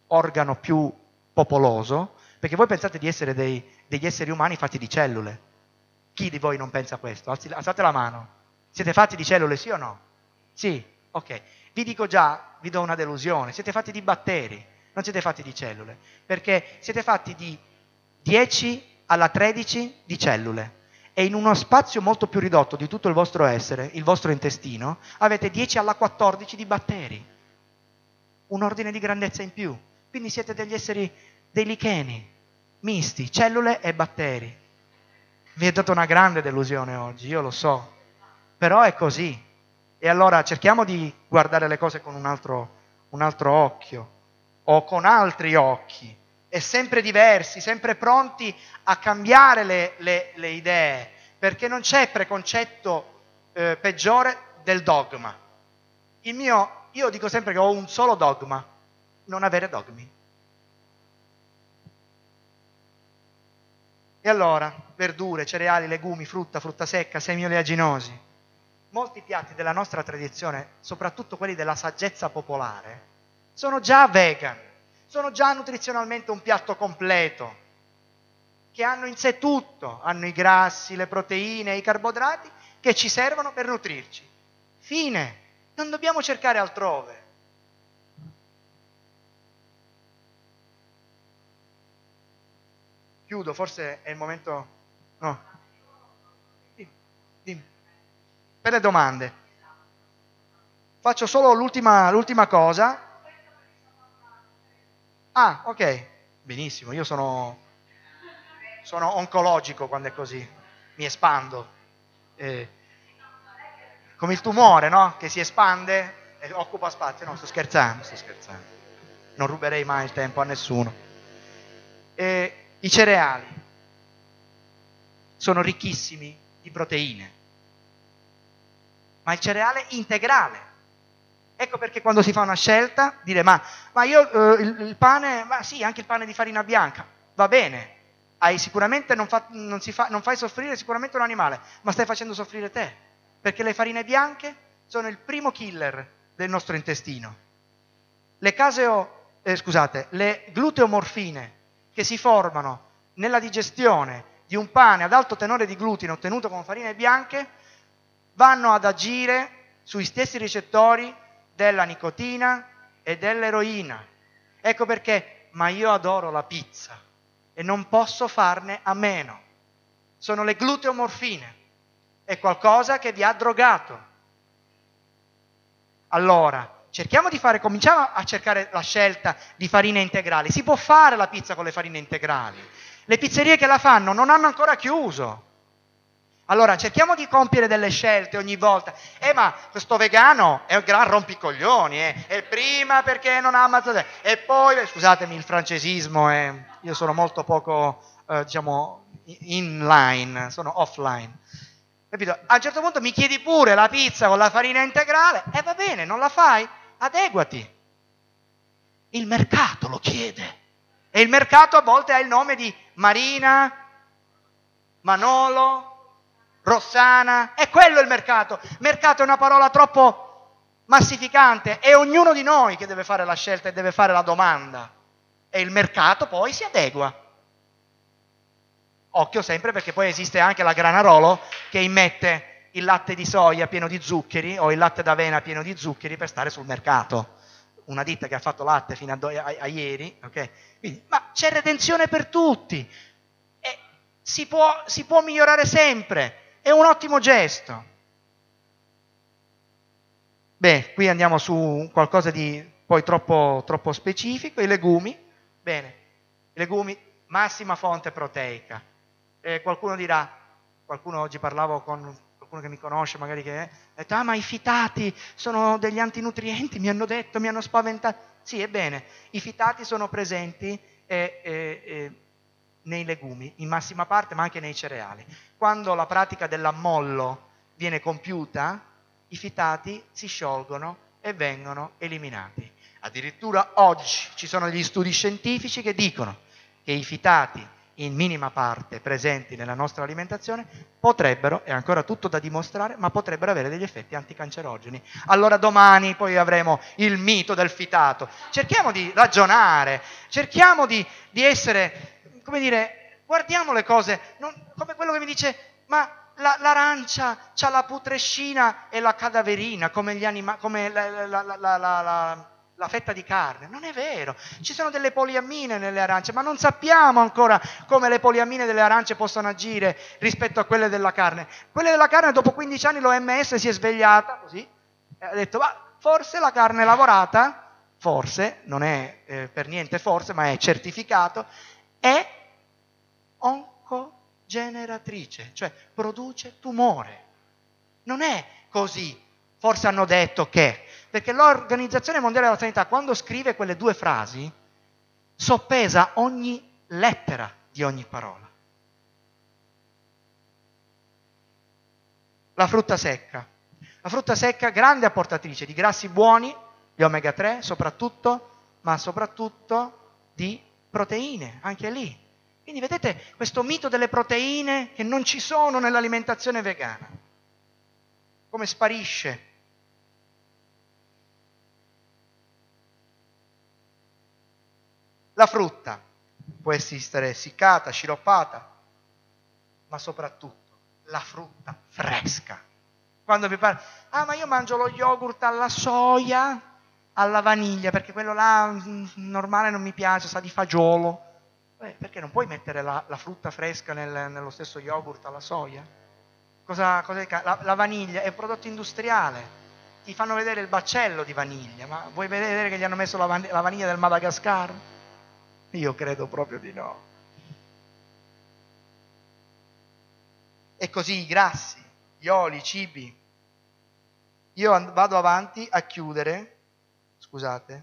organo più popoloso, perché voi pensate di essere dei, degli esseri umani fatti di cellule. Chi di voi non pensa questo? Alzi, alzate la mano. Siete fatti di cellule, sì o no? Sì, ok. Vi dico già, vi do una delusione, siete fatti di batteri, non siete fatti di cellule, perché siete fatti di dieci alla tredici di cellule e in uno spazio molto più ridotto di tutto il vostro essere, il vostro intestino, avete dieci alla quattordici di batteri, un ordine di grandezza in più. Quindi siete degli esseri, dei licheni, misti, cellule e batteri. Vi è data una grande delusione oggi, io lo so, però è così. E allora cerchiamo di guardare le cose con un altro, un altro occhio, o con altri occhi, e sempre diversi, sempre pronti a cambiare le, le, le idee, perché non c'è preconcetto eh, peggiore del dogma. Il mio, io dico sempre che ho un solo dogma, non avere dogmi. E allora, verdure, cereali, legumi, frutta, frutta secca, semi oleaginosi. Molti piatti della nostra tradizione, soprattutto quelli della saggezza popolare, sono già vegan, sono già nutrizionalmente un piatto completo, che hanno in sé tutto, hanno i grassi, le proteine, i carboidrati che ci servono per nutrirci. Fine, non dobbiamo cercare altrove. Chiudo, forse è il momento... No. Dimmi, dimmi. Per le domande. Faccio solo l'ultima, l'ultima cosa. Ah, ok. Benissimo, io sono, sono oncologico quando è così. Mi espando. Eh, come il tumore, no? Che si espande e occupa spazio. No, sto scherzando, sto scherzando. Non ruberei mai il tempo a nessuno. Eh, I cereali sono ricchissimi di proteine, ma il cereale integrale. Ecco perché quando si fa una scelta, dire ma, ma io eh, il, il pane, ma sì, anche il pane di farina bianca, va bene, hai sicuramente non, fa, non, si fa, non fai soffrire sicuramente un animale, ma stai facendo soffrire te, perché le farine bianche sono il primo killer del nostro intestino. Le caseo, eh, scusate, le gluteomorfine che si formano nella digestione di un pane ad alto tenore di glutine ottenuto con farine bianche vanno ad agire sui stessi ricettori della nicotina e dell'eroina. Ecco perché, ma io adoro la pizza e non posso farne a meno. Sono le gluteomorfine, è qualcosa che vi ha drogato. Allora, cerchiamo di fare, cominciamo a cercare la scelta di farine integrali. Si può fare la pizza con le farine integrali. Le pizzerie che la fanno non hanno ancora chiuso. Allora, cerchiamo di compiere delle scelte ogni volta. Eh, ma questo vegano è un gran rompicoglioni, eh. E prima perché non ama... E poi, scusatemi il francesismo, eh. Io sono molto poco, eh, diciamo, inline, sono offline. Capito? A un certo punto mi chiedi pure la pizza con la farina integrale, e eh, va bene, non la fai? Adeguati. Il mercato lo chiede. E il mercato a volte ha il nome di Marina, Manolo, Rossana, è quello il mercato. Mercato è una parola troppo massificante, è ognuno di noi che deve fare la scelta e deve fare la domanda. E il mercato poi si adegua. Occhio sempre, perché poi esiste anche la Granarolo che immette il latte di soia pieno di zuccheri o il latte d'avena pieno di zuccheri per stare sul mercato. Una ditta che ha fatto latte fino a, do- a-, a ieri, ok? Quindi, ma c'è redenzione per tutti. E si può, si può migliorare sempre. È un ottimo gesto. Beh, qui andiamo su qualcosa di poi troppo, troppo specifico. I legumi. Bene, i legumi, massima fonte proteica. Eh, qualcuno dirà, qualcuno oggi parlavo con qualcuno che mi conosce, magari che è, ha detto, ah ma i fitati sono degli antinutrienti, mi hanno detto, mi hanno spaventato. Sì, ebbene, i fitati sono presenti eh, eh, eh, nei legumi, in massima parte, ma anche nei cereali. Quando la pratica dell'ammollo viene compiuta, i fitati si sciolgono e vengono eliminati. Addirittura oggi ci sono degli studi scientifici che dicono che i fitati in minima parte presenti nella nostra alimentazione, potrebbero, è ancora tutto da dimostrare, ma potrebbero avere degli effetti anticancerogeni. Allora domani poi avremo il mito del fitato. Cerchiamo di ragionare, cerchiamo di, di essere, come dire, guardiamo le cose, non, come quello che mi dice, ma la, l'arancia c'ha la putrescina e la cadaverina, come, gli anima, come la, la, la, la, la, la la fetta di carne. Non è vero, ci sono delle poliammine nelle arance, ma non sappiamo ancora come le poliammine delle arance possono agire rispetto a quelle della carne. Quelle della carne dopo quindici anni l'O M S si è svegliata così e ha detto ma forse la carne lavorata, forse, non è eh, per niente forse, ma è certificato, è oncogeneratrice, cioè produce tumore. Non è così. Forse hanno detto che, perché l'Organizzazione Mondiale della Sanità, quando scrive quelle due frasi, soppesa ogni lettera di ogni parola. La frutta secca. La frutta secca, grande apportatrice di grassi buoni, gli omega tre soprattutto, ma soprattutto di proteine, anche lì. Quindi vedete questo mito delle proteine che non ci sono nell'alimentazione vegana. Come sparisce. La frutta può essere essiccata, sciroppata, ma soprattutto la frutta fresca. Quando vi parlo, ah ma io mangio lo yogurt alla soia, alla vaniglia, perché quello là mh, normale non mi piace, sa di fagiolo. Eh, perché non puoi mettere la, la frutta fresca nel, nello stesso yogurt alla soia? Cosa, cosa la, la vaniglia è un prodotto industriale, ti fanno vedere il baccello di vaniglia, ma vuoi vedere che gli hanno messo la, van- la vaniglia del Madagascar? Io credo proprio di no. E così i grassi, gli oli, i cibi. Io vado avanti a chiudere, scusate.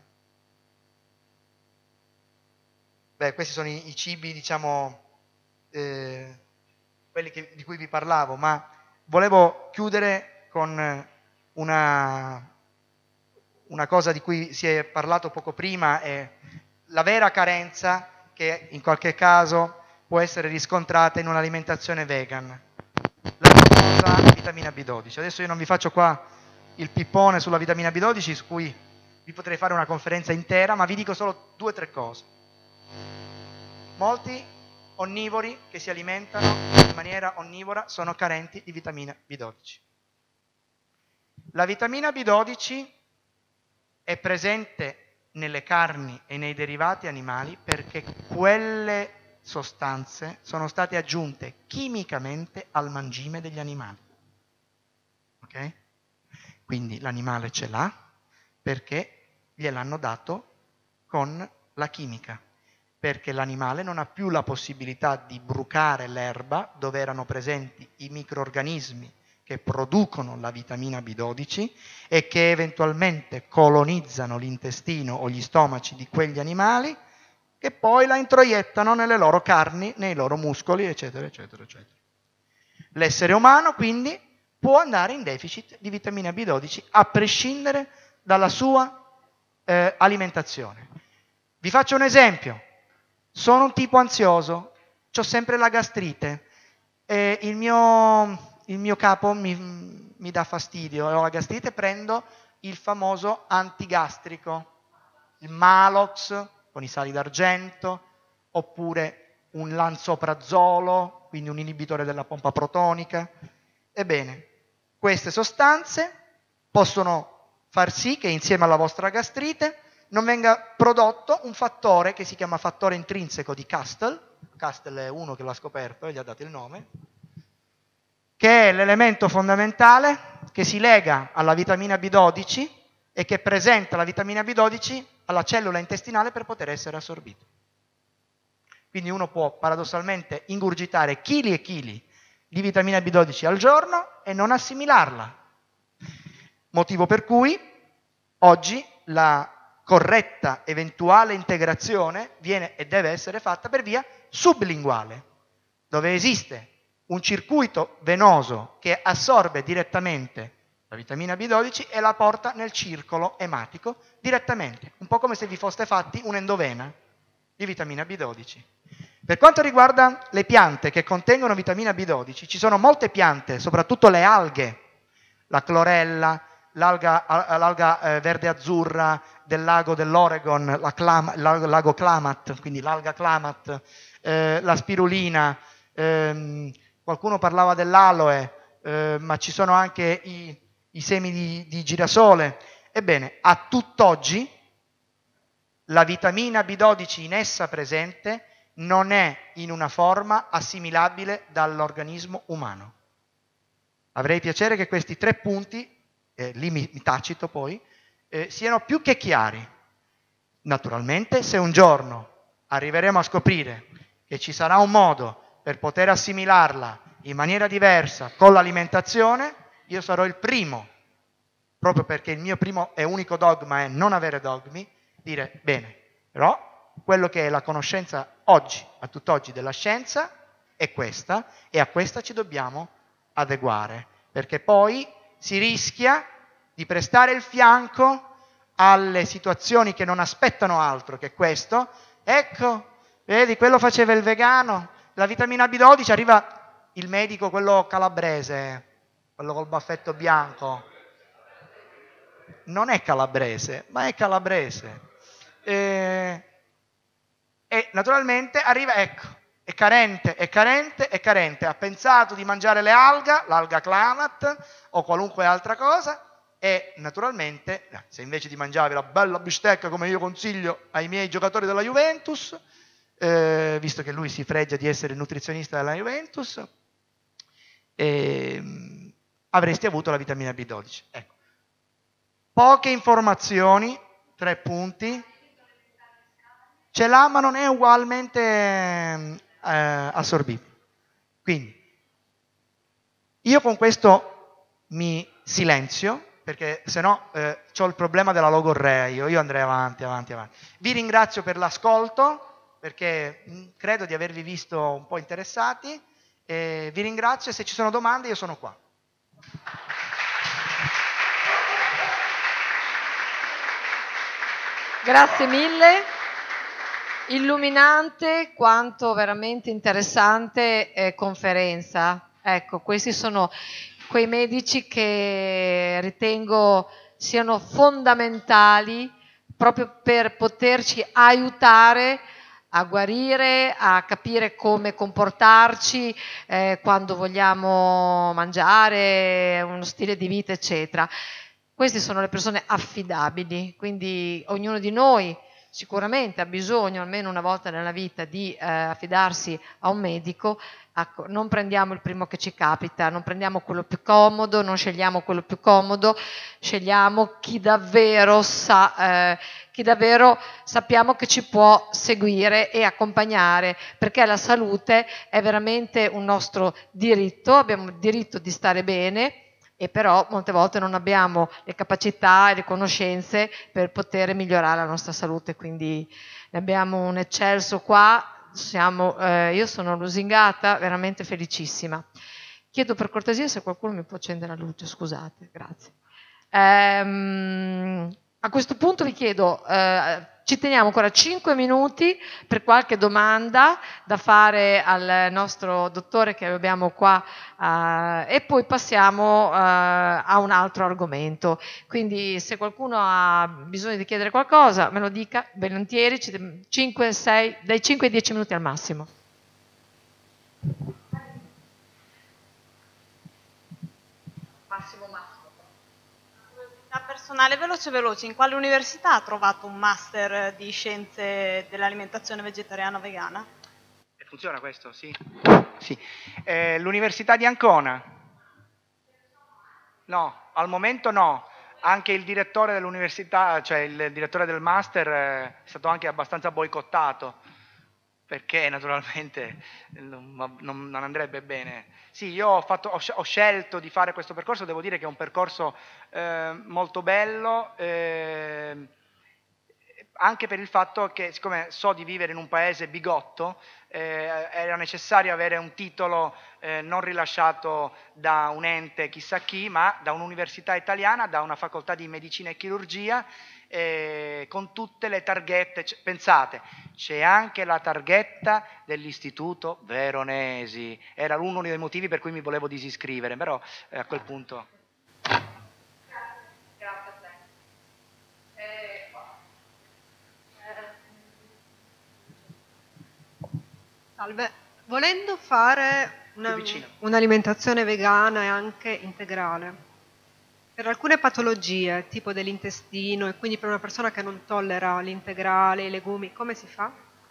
Beh, questi sono i, i cibi, diciamo, eh, quelli che, di cui vi parlavo, ma volevo chiudere con una, una cosa di cui si è parlato poco prima, è la vera carenza che in qualche caso può essere riscontrata in un'alimentazione vegan, la famosa vitamina B dodici. Adesso io non vi faccio qua il pippone sulla vitamina B dodici, su cui vi potrei fare una conferenza intera, ma vi dico solo due o tre cose. Molti onnivori che si alimentano in maniera onnivora sono carenti di vitamina B dodici. La vitamina B dodici è presente nelle carni e nei derivati animali perché quelle sostanze sono state aggiunte chimicamente al mangime degli animali. Ok? Quindi l'animale ce l'ha perché gliel'hanno dato con la chimica, perché l'animale non ha più la possibilità di brucare l'erba dove erano presenti i microrganismi che producono la vitamina B dodici e che eventualmente colonizzano l'intestino o gli stomaci di quegli animali che poi la introiettano nelle loro carni, nei loro muscoli, eccetera, eccetera, eccetera. L'essere umano quindi può andare in deficit di vitamina B dodici a prescindere dalla sua eh, alimentazione. Vi faccio un esempio. Sono un tipo ansioso, ho sempre la gastrite, e il mio... il mio capo mi, mi dà fastidio, ho la gastrite, prendo il famoso antigastrico, il Malox con i sali d'argento, oppure un lansoprazolo, quindi un inibitore della pompa protonica. Ebbene, queste sostanze possono far sì che insieme alla vostra gastrite non venga prodotto un fattore che si chiama fattore intrinseco di Castell. Castell è uno che l'ha scoperto e gli ha dato il nome, che è l'elemento fondamentale che si lega alla vitamina B dodici e che presenta la vitamina B dodici alla cellula intestinale per poter essere assorbita. Quindi uno può paradossalmente ingurgitare chili e chili di vitamina B dodici al giorno e non assimilarla. Motivo per cui oggi la corretta eventuale integrazione viene e deve essere fatta per via sublinguale, dove esiste un circuito venoso che assorbe direttamente la vitamina B dodici e la porta nel circolo ematico direttamente, un po' come se vi foste fatti un'endovena di vitamina B dodici. Per quanto riguarda le piante che contengono vitamina B dodici, ci sono molte piante, soprattutto le alghe, la clorella, l'alga, l'alga eh, verde azzurra del lago dell'Oregon, la clam, il lago Klamath, quindi l'alga Klamath, eh, la spirulina, ehm, qualcuno parlava dell'aloe, eh, ma ci sono anche i, i semi di, di girasole. Ebbene, a tutt'oggi la vitamina B dodici in essa presente non è in una forma assimilabile dall'organismo umano. Avrei piacere che questi tre punti, eh, lì mi, mi tacito poi, eh, siano più che chiari. Naturalmente, se un giorno arriveremo a scoprire che ci sarà un modo per poter assimilarla in maniera diversa con l'alimentazione, io sarò il primo, proprio perché il mio primo e unico dogma è non avere dogmi, dire bene, però quello che è la conoscenza oggi, a tutt'oggi della scienza, è questa, e a questa ci dobbiamo adeguare, perché poi si rischia di prestare il fianco alle situazioni che non aspettano altro che questo. Ecco, vedi, quello faceva il vegano, la vitamina B dodici, arriva il medico, quello calabrese, quello col baffetto bianco, non è calabrese, ma è calabrese. E, e naturalmente arriva, ecco, è carente, è carente, è carente, ha pensato di mangiare le alga, l'alga Klamath o qualunque altra cosa, e naturalmente, se invece di mangiare la bella bistecca come io consiglio ai miei giocatori della Juventus, eh, visto che lui si fregia di essere nutrizionista della Juventus, eh, avresti avuto la vitamina B dodici. Ecco. Poche informazioni, tre punti, ce l'ha ma non è ugualmente eh, assorbibile. Quindi, io con questo mi silenzio, perché se no eh, ho il problema della logorrea, io, io andrei avanti, avanti, avanti. Vi ringrazio per l'ascolto, perché mh, credo di avervi visto un po' interessati, e vi ringrazio, e se ci sono domande io sono qua. Grazie mille, illuminante quanto veramente interessante eh, conferenza. Ecco, questi sono quei medici che ritengo siano fondamentali proprio per poterci aiutare a guarire, a capire come comportarci eh, quando vogliamo mangiare, uno stile di vita, eccetera. Queste sono le persone affidabili, quindi ognuno di noi sicuramente ha bisogno almeno una volta nella vita di eh, affidarsi a un medico. Ecco, non prendiamo il primo che ci capita, non prendiamo quello più comodo, non scegliamo quello più comodo, scegliamo chi davvero sa, eh, chi davvero sappiamo che ci può seguire e accompagnare, perché la salute è veramente un nostro diritto, abbiamo il diritto di stare bene, e però molte volte non abbiamo le capacità e le conoscenze per poter migliorare la nostra salute, quindi ne abbiamo un eccelso qua. Siamo, eh, io sono lusingata, veramente felicissima. Chiedo per cortesia se qualcuno mi può accendere la luce, scusate, grazie. Ehm, a questo punto vi chiedo, eh, ci teniamo ancora cinque minuti per qualche domanda da fare al nostro dottore che abbiamo qua eh, e poi passiamo eh, a un altro argomento. Quindi se qualcuno ha bisogno di chiedere qualcosa me lo dica, volentieri, cinque, sei, dai cinque ai dieci minuti al massimo. Massimo massimo. Personale, veloce veloce, in quale università ha trovato un master di scienze dell'alimentazione vegetariana vegana? Funziona questo? Sì. Sì. Eh, L'Università di Ancona? No, al momento no. Anche il direttore dell'università, cioè il direttore del master è stato anche abbastanza boicottato, perché naturalmente non, non andrebbe bene. Sì, io ho, fatto, ho, ho scelto di fare questo percorso, devo dire che è un percorso eh, molto bello, eh, anche per il fatto che, siccome so di vivere in un paese bigotto, eh, era necessario avere un titolo eh, non rilasciato da un ente chissà chi, ma da un'università italiana, da una facoltà di medicina e chirurgia, eh, con tutte le targhette. C- pensate, c'è anche la targhetta dell'Istituto Veronesi, era uno dei motivi per cui mi volevo disiscrivere, però eh, a quel punto... Grazie a te. Eh, Salve, volendo fare una- Più vicino. un'alimentazione vegana e anche integrale, per alcune patologie, tipo dell'intestino, e quindi per una persona che non tollera l'integrale, i legumi, come si fa?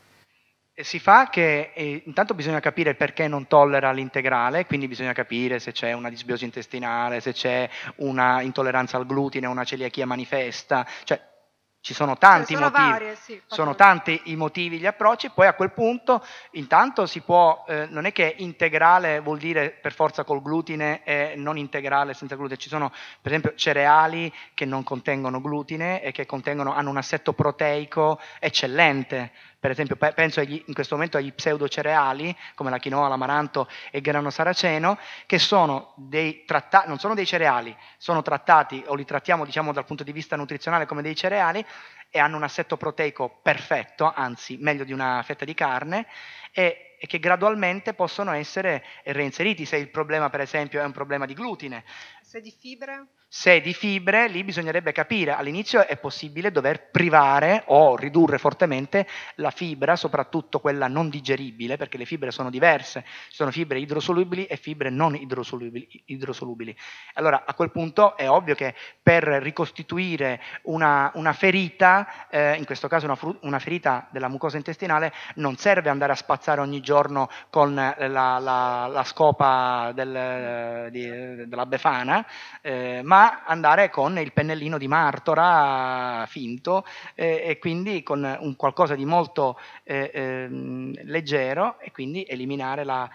E si fa che eh, intanto bisogna capire perché non tollera l'integrale, quindi bisogna capire se c'è una disbiosi intestinale, se c'è una intolleranza al glutine, una celiachia manifesta, cioè ci sono tanti Cioè, sono motivi, varie, sì, sono patologie. tanti i motivi, gli approcci, poi a quel punto intanto si può, eh, non è che integrale vuol dire per forza col glutine e non integrale senza glutine, ci sono per esempio cereali che non contengono glutine e che contengono, hanno un assetto proteico eccellente. Per esempio pe- penso agli, in questo momento agli pseudocereali come la quinoa, l'amaranto e il grano saraceno, che sono dei trattati, non sono dei cereali, sono trattati o li trattiamo diciamo dal punto di vista nutrizionale come dei cereali e hanno un assetto proteico perfetto, anzi meglio di una fetta di carne, e, e che gradualmente possono essere reinseriti se il problema per esempio è un problema di glutine. Se di fibre? Se di fibre, lì bisognerebbe capire, all'inizio è possibile dover privare o ridurre fortemente la fibra, soprattutto quella non digeribile, perché le fibre sono diverse, ci sono fibre idrosolubili e fibre non idrosolubili. idrosolubili. Allora a quel punto è ovvio che per ricostituire una, una ferita, eh, in questo caso una, fru- una ferita della mucosa intestinale, non serve andare a spazzare ogni giorno con la, la, la scopa del, di, della Befana, eh, ma andare con il pennellino di Martora finto eh, e quindi con un qualcosa di molto eh, eh, leggero e quindi eliminare la,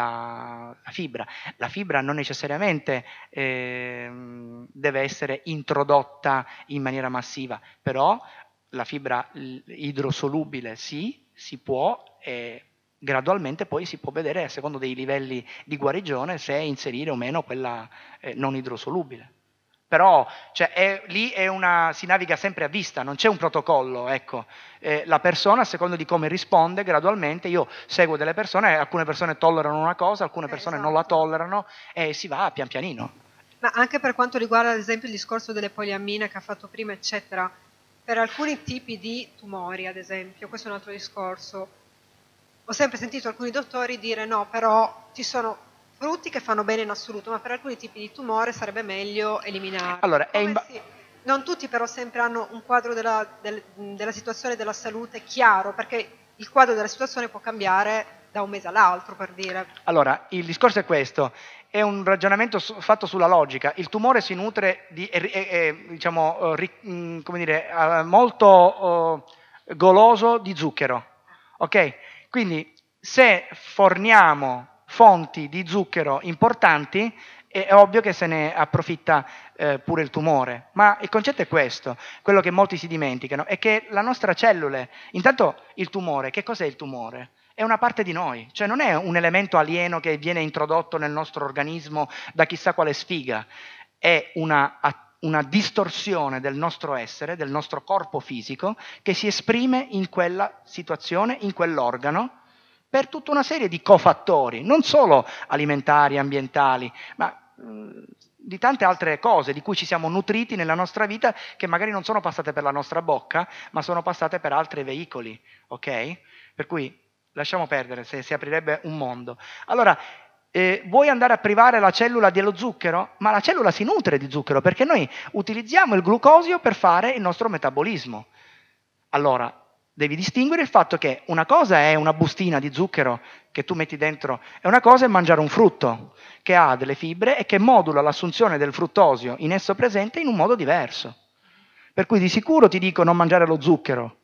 la, la fibra. La fibra non necessariamente eh, deve essere introdotta in maniera massiva, però la fibra idrosolubile sì, si può e gradualmente poi si può vedere a secondo dei livelli di guarigione se inserire o meno quella eh, non idrosolubile. Però cioè, è, lì è una, si naviga sempre a vista, non c'è un protocollo, ecco. Eh, la persona a seconda di come risponde gradualmente, io seguo delle persone, alcune persone tollerano una cosa, alcune persone Eh, non la esatto. tollerano e si va pian pianino. Ma anche per quanto riguarda ad esempio il discorso delle poliammine che ha fatto prima, eccetera, per alcuni tipi di tumori, ad esempio, questo è un altro discorso, ho sempre sentito alcuni dottori dire no, però ci sono frutti che fanno bene in assoluto, ma per alcuni tipi di tumore sarebbe meglio eliminarli. Allora, è Come in ba- si- non tutti però sempre hanno un quadro della, del- della situazione della salute chiaro, perché il quadro della situazione può cambiare da un mese all'altro, per dire. Allora, il discorso è questo, è un ragionamento su- fatto sulla logica. Il tumore si nutre di, è, è- è, diciamo, eh, ri- mh, come dire, eh, molto eh, goloso di zucchero, ok? Quindi se forniamo fonti di zucchero importanti, è ovvio che se ne approfitta eh, pure il tumore. Ma il concetto è questo, quello che molti si dimenticano, è che la nostra cellule, intanto il tumore, che cos'è il tumore? È una parte di noi, cioè non è un elemento alieno che viene introdotto nel nostro organismo da chissà quale sfiga, è una, una distorsione del nostro essere, del nostro corpo fisico, che si esprime in quella situazione, in quell'organo, per tutta una serie di cofattori, non solo alimentari, ambientali, ma mh, di tante altre cose di cui ci siamo nutriti nella nostra vita che magari non sono passate per la nostra bocca, ma sono passate per altri veicoli, ok? Per cui lasciamo perdere, se si aprirebbe un mondo. Allora, eh, vuoi andare a privare la cellula dello zucchero? Ma la cellula si nutre di zucchero perché noi utilizziamo il glucosio per fare il nostro metabolismo. Allora, devi distinguere il fatto che una cosa è una bustina di zucchero che tu metti dentro e una cosa è mangiare un frutto che ha delle fibre e che modula l'assunzione del fruttosio in esso presente in un modo diverso. Per cui di sicuro ti dico non mangiare lo zucchero,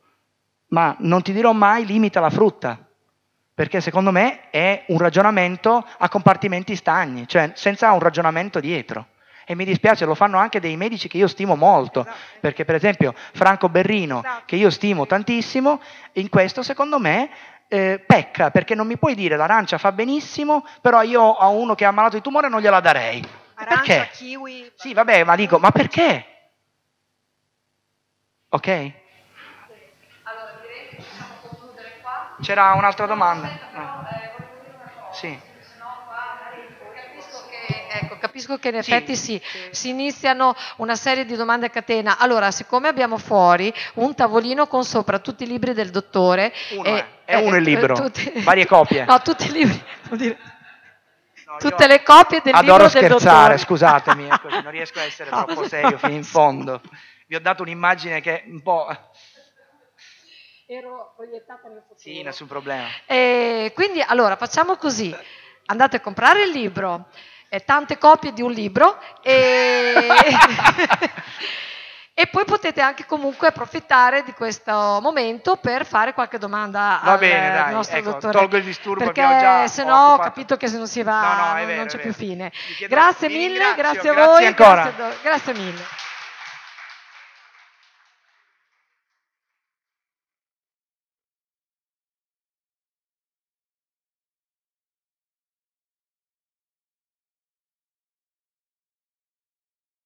ma non ti dirò mai limita la frutta, perché secondo me è un ragionamento a compartimenti stagni, cioè senza un ragionamento dietro. E mi dispiace, lo fanno anche dei medici che io stimo molto, Esatto. perché per esempio Franco Berrino, Esatto. che io stimo tantissimo, in questo secondo me eh, pecca, perché non mi puoi dire l'arancia fa benissimo, però io a uno che è ammalato di tumore non gliela darei. Arancia, Perché? kiwi. Sì, vabbè, ma dico, ma perché? Ok? Allora direi che possiamo concludere qua. C'era un'altra domanda? Aspetta, No. però, eh, volevo dire una cosa. Sì. Capisco che, ecco, capisco che in Sì. effetti si, si iniziano una serie di domande a catena. Allora, siccome abbiamo fuori un tavolino con sopra tutti i libri del dottore, Uno e- è, è uno il eh, libro, tutti- varie copie. No, tutti i libri, vuol dire, No, tutte io le copie del adoro libro del scherzare, dottore. scusatemi, è così, non riesco a essere No, troppo no. serio fino in fondo. Vi ho dato un'immagine che è un po'... Ero proiettata nel futuro. Sì, nessun problema. E quindi allora facciamo così, andate a comprare il libro, eh, tante copie di un libro e, e poi potete anche comunque approfittare di questo momento per fare qualche domanda Va al bene, dai, nostro ecco, dottore. tolgo il disturbo perché che ho già se no ho occupato. capito che se non si va No, no, è non, vero, non è c'è vero. più fine. Vi chiedo- Grazie vi mille, ringrazio, grazie a grazie voi, ancora. grazie, grazie mille.